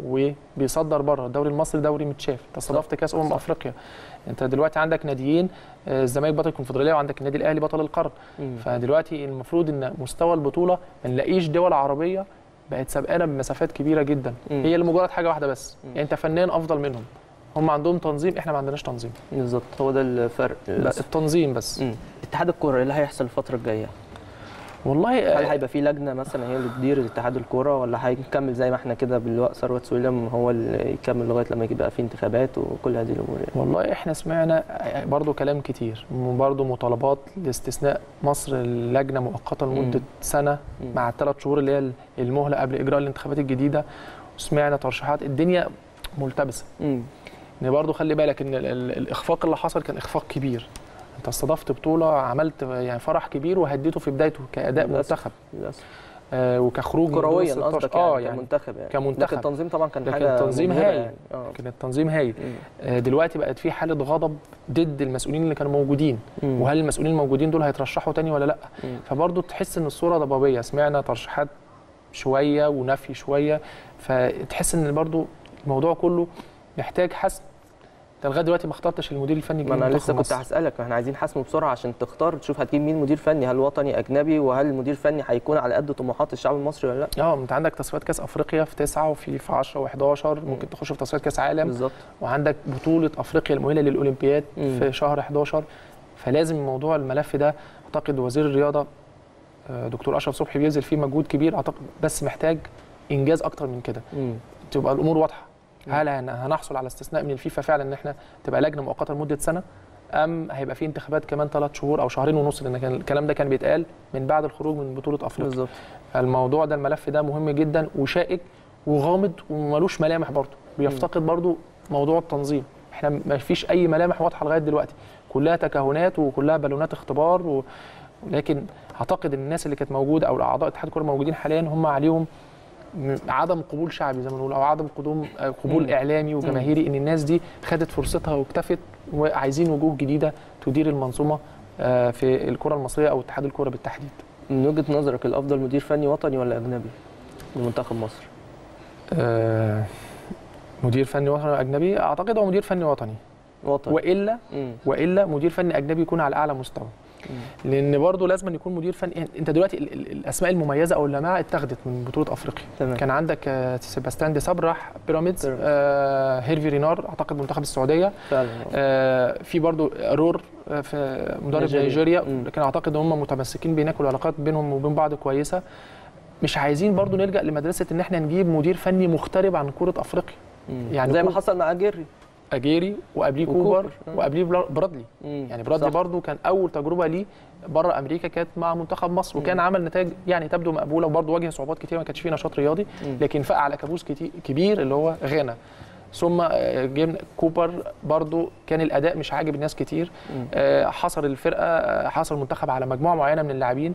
وبيصدر بره. الدوري المصري دوري متشاف، انت استضفت كاس افريقيا، انت دلوقتي عندك ناديين، الزمالك بطل الكونفدراليه وعندك النادي الاهلي بطل القرن. فدلوقتي المفروض ان مستوى البطوله ما نلاقيش دول عربيه بقت سابقانا بمسافات كبيره جدا، هي لمجرد حاجه واحده بس، يعني انت فنان افضل منهم، هم عندهم تنظيم، احنا ما عندناش تنظيم. بالظبط، هو ده الفرق، التنظيم بس. اتحاد الكوره ايه اللي هيحصل الفتره الجايه؟ والله هل هيبقى في لجنه مثلا هي اللي تدير اتحاد الكوره، ولا هيكمل زي ما احنا كده بالوقت ثروت سويلم هو اللي يكمل لغايه لما يبقى في انتخابات وكل هذه الامور يعني؟ والله احنا سمعنا برضو كلام كتير، برضو مطالبات لاستثناء مصر اللجنه مؤقتا لمده سنه مع ال3 شهور اللي هي المهله قبل اجراء الانتخابات الجديده، وسمعنا ترشيحات، الدنيا ملتبسه. ان برضو خلي بالك ان الاخفاق اللي حصل كان اخفاق كبير، انت استضفت بطوله، عملت يعني فرح كبير وهديته في بدايته كاداء منتخب وكخروج كرويا قصدك يعني كمنتخب يعني كمنتخب. لكن التنظيم طبعا كان حاجه لكن التنظيم هايل يعني. كان التنظيم هايل. دلوقتي بقت في حاله غضب ضد المسؤولين اللي كانوا موجودين، وهل المسؤولين الموجودين دول هيترشحوا تاني ولا لا؟ فبرضه تحس ان الصوره ضبابيه، سمعنا ترشيحات شويه ونفي شويه، فتحس ان برضه الموضوع كله محتاج حسم. انت لغايه دلوقتي ما اخترتش المدير الفني الجديد. ما انا لسه كنت هسالك، ما احنا عايزين حسم بسرعه عشان تختار تشوف هتجيب مين مدير فني، هل وطني اجنبي، وهل المدير الفني هيكون على قد طموحات الشعب المصري ولا لا؟ انت عندك تصفيات كاس افريقيا في 9 وفي 10 و11، ممكن تخش في تصفيات كاس عالم بالظبط، وعندك بطوله افريقيا المؤهله للاولمبياد في شهر 11. فلازم موضوع الملف ده اعتقد وزير الرياضه دكتور اشرف صبحي بيبذل فيه مجهود كبير، اعتقد بس محتاج انجاز اكتر من كده. تبقى الامور واضحه، هل هنحصل على استثناء من الفيفا فعلا ان احنا تبقى لجنه مؤقته لمده سنه، ام هيبقى في انتخابات كمان 3 شهور او شهرين ونص، لان الكلام ده كان بيتقال من بعد الخروج من بطوله افريقيا. بالظبط. فالموضوع ده الملف ده مهم جدا وشائك وغامض ومالوش ملامح، برضه بيفتقد برضه موضوع التنظيم. احنا ما فيش اي ملامح واضحه لغايه دلوقتي، كلها تكهنات وكلها بالونات اختبار لكن اعتقد ان الناس اللي كانت موجوده او اعضاء اتحاد الكوره موجودين حاليا هم عليهم عدم قبول شعبي زي ما بنقول، او عدم قبول اعلامي وجماهيري، ان الناس دي خدت فرصتها واكتفت، وعايزين وجوه جديده تدير المنظومه في الكره المصريه او اتحاد الكوره بالتحديد. من وجهه نظرك الافضل مدير فني وطني ولا اجنبي لمنتخب مصر؟ مدير فني وطني ولا اجنبي؟ اعتقد هو مدير فني وطني. والا مدير فني اجنبي يكون على اعلى مستوى. لان برضه لازم يكون مدير فني. انت دلوقتي الاسماء المميزه او اللامعه اتخذت من بطوله افريقيا. تمام. كان عندك سيباستيان دي صبر راح بيراميدز، هيرفي رينار اعتقد منتخب السعوديه فعلا. في برضه رور في مدرب نيجيريا، لكن اعتقد هم متمسكين بيناكل العلاقات بينهم وبين بعض كويسه. مش عايزين برضه نلجا لمدرسه ان احنا نجيب مدير فني مغترب عن كره افريقيا. يعني زي ما حصل مع اجيري وقبليه كوبر وقبليه برادلي. يعني برادلي برضو كان اول تجربه ليه بره امريكا كانت مع منتخب مصر، وكان عمل نتائج يعني تبدو مقبوله، وبرضو واجه صعوبات كتير، ما كانش فيه نشاط رياضي، لكن فاق على كابوس كبير اللي هو غانا. ثم جبنا كوبر برضو كان الاداء مش عاجب الناس كتير، حصر الفرقه، حصر المنتخب على مجموعه معينه من اللاعبين،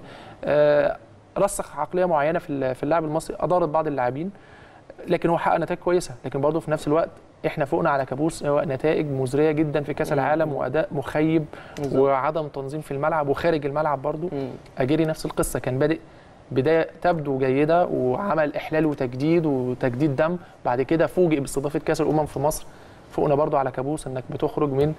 رسخ عقليه معينه في اللاعب المصري، اضرت بعض اللاعبين، لكن هو حقق نتائج كويسه. لكن برضو في نفس الوقت احنا فوقنا على كابوس هو نتائج مزريه جدا في كاس العالم واداء مخيب وعدم تنظيم في الملعب وخارج الملعب. برضو اجيري نفس القصه، كان بادئ بدايه تبدو جيده وعمل احلال وتجديد دم، بعد كده فوجئ باستضافه كاس الامم في مصر. فوقنا برضو على كابوس انك بتخرج من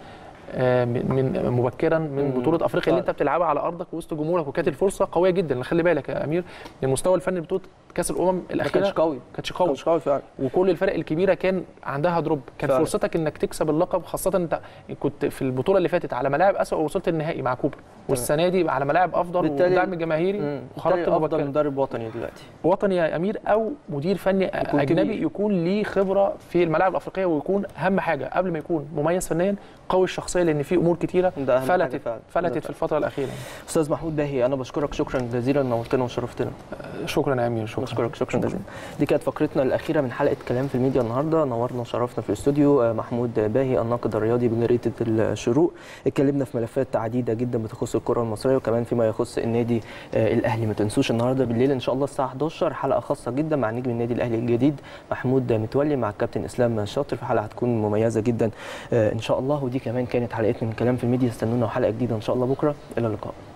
مبكرا من بطوله افريقيا اللي انت بتلعبها على ارضك وسط جمهورك، وكانت الفرصه قويه جدا. خلي بالك يا امير، المستوى الفني بطوله كاس الامم الاخيره ما كانش قوي فعلا، وكل الفرق الكبيره كان عندها دروب. كان فعلا فرصتك انك تكسب اللقب، خاصه انت كنت في البطوله اللي فاتت على ملاعب اسوء ووصلت النهائي مع كوبر، والسنه دي على ملاعب افضل ودعم جماهيري وخرجت افضل مدرب وطني دلوقتي. وطني يا امير او مدير فني اجنبي يكون ليه خبره في الملاعب الافريقيه، ويكون اهم حاجه قبل ما يكون مميز فنيا قوي الشخصيه، لان في امور كتيره فلتت في الفتره الاخيره. استاذ محمود باهي، انا بشكرك شكرا جزيلا، نورتنا وشرفتنا. شكرا يا امير. بشكرك شكرا جزيلا. دي كانت فقرتنا الاخيره من حلقه كلام في الميديا النهارده. نورنا وشرفنا في الاستوديو محمود باهي الناقد الرياضي بجريده الشروق. اتكلمنا في ملفات عديده جدا بتخص الكره المصريه وكمان فيما يخص النادي الاهلي. ما تنسوش النهارده بالليل ان شاء الله الساعه 11 حلقه خاصه جدا مع نجم النادي الاهلي الجديد محمود متولي مع الكابتن اسلام شاطر، في حلقه هتكون مميزه جدا ان شاء الله. ودي كمان كانت حلقتنا من كلام في الميديا. استنونا حلقه جديده ان شاء الله بكره. الى اللقاء.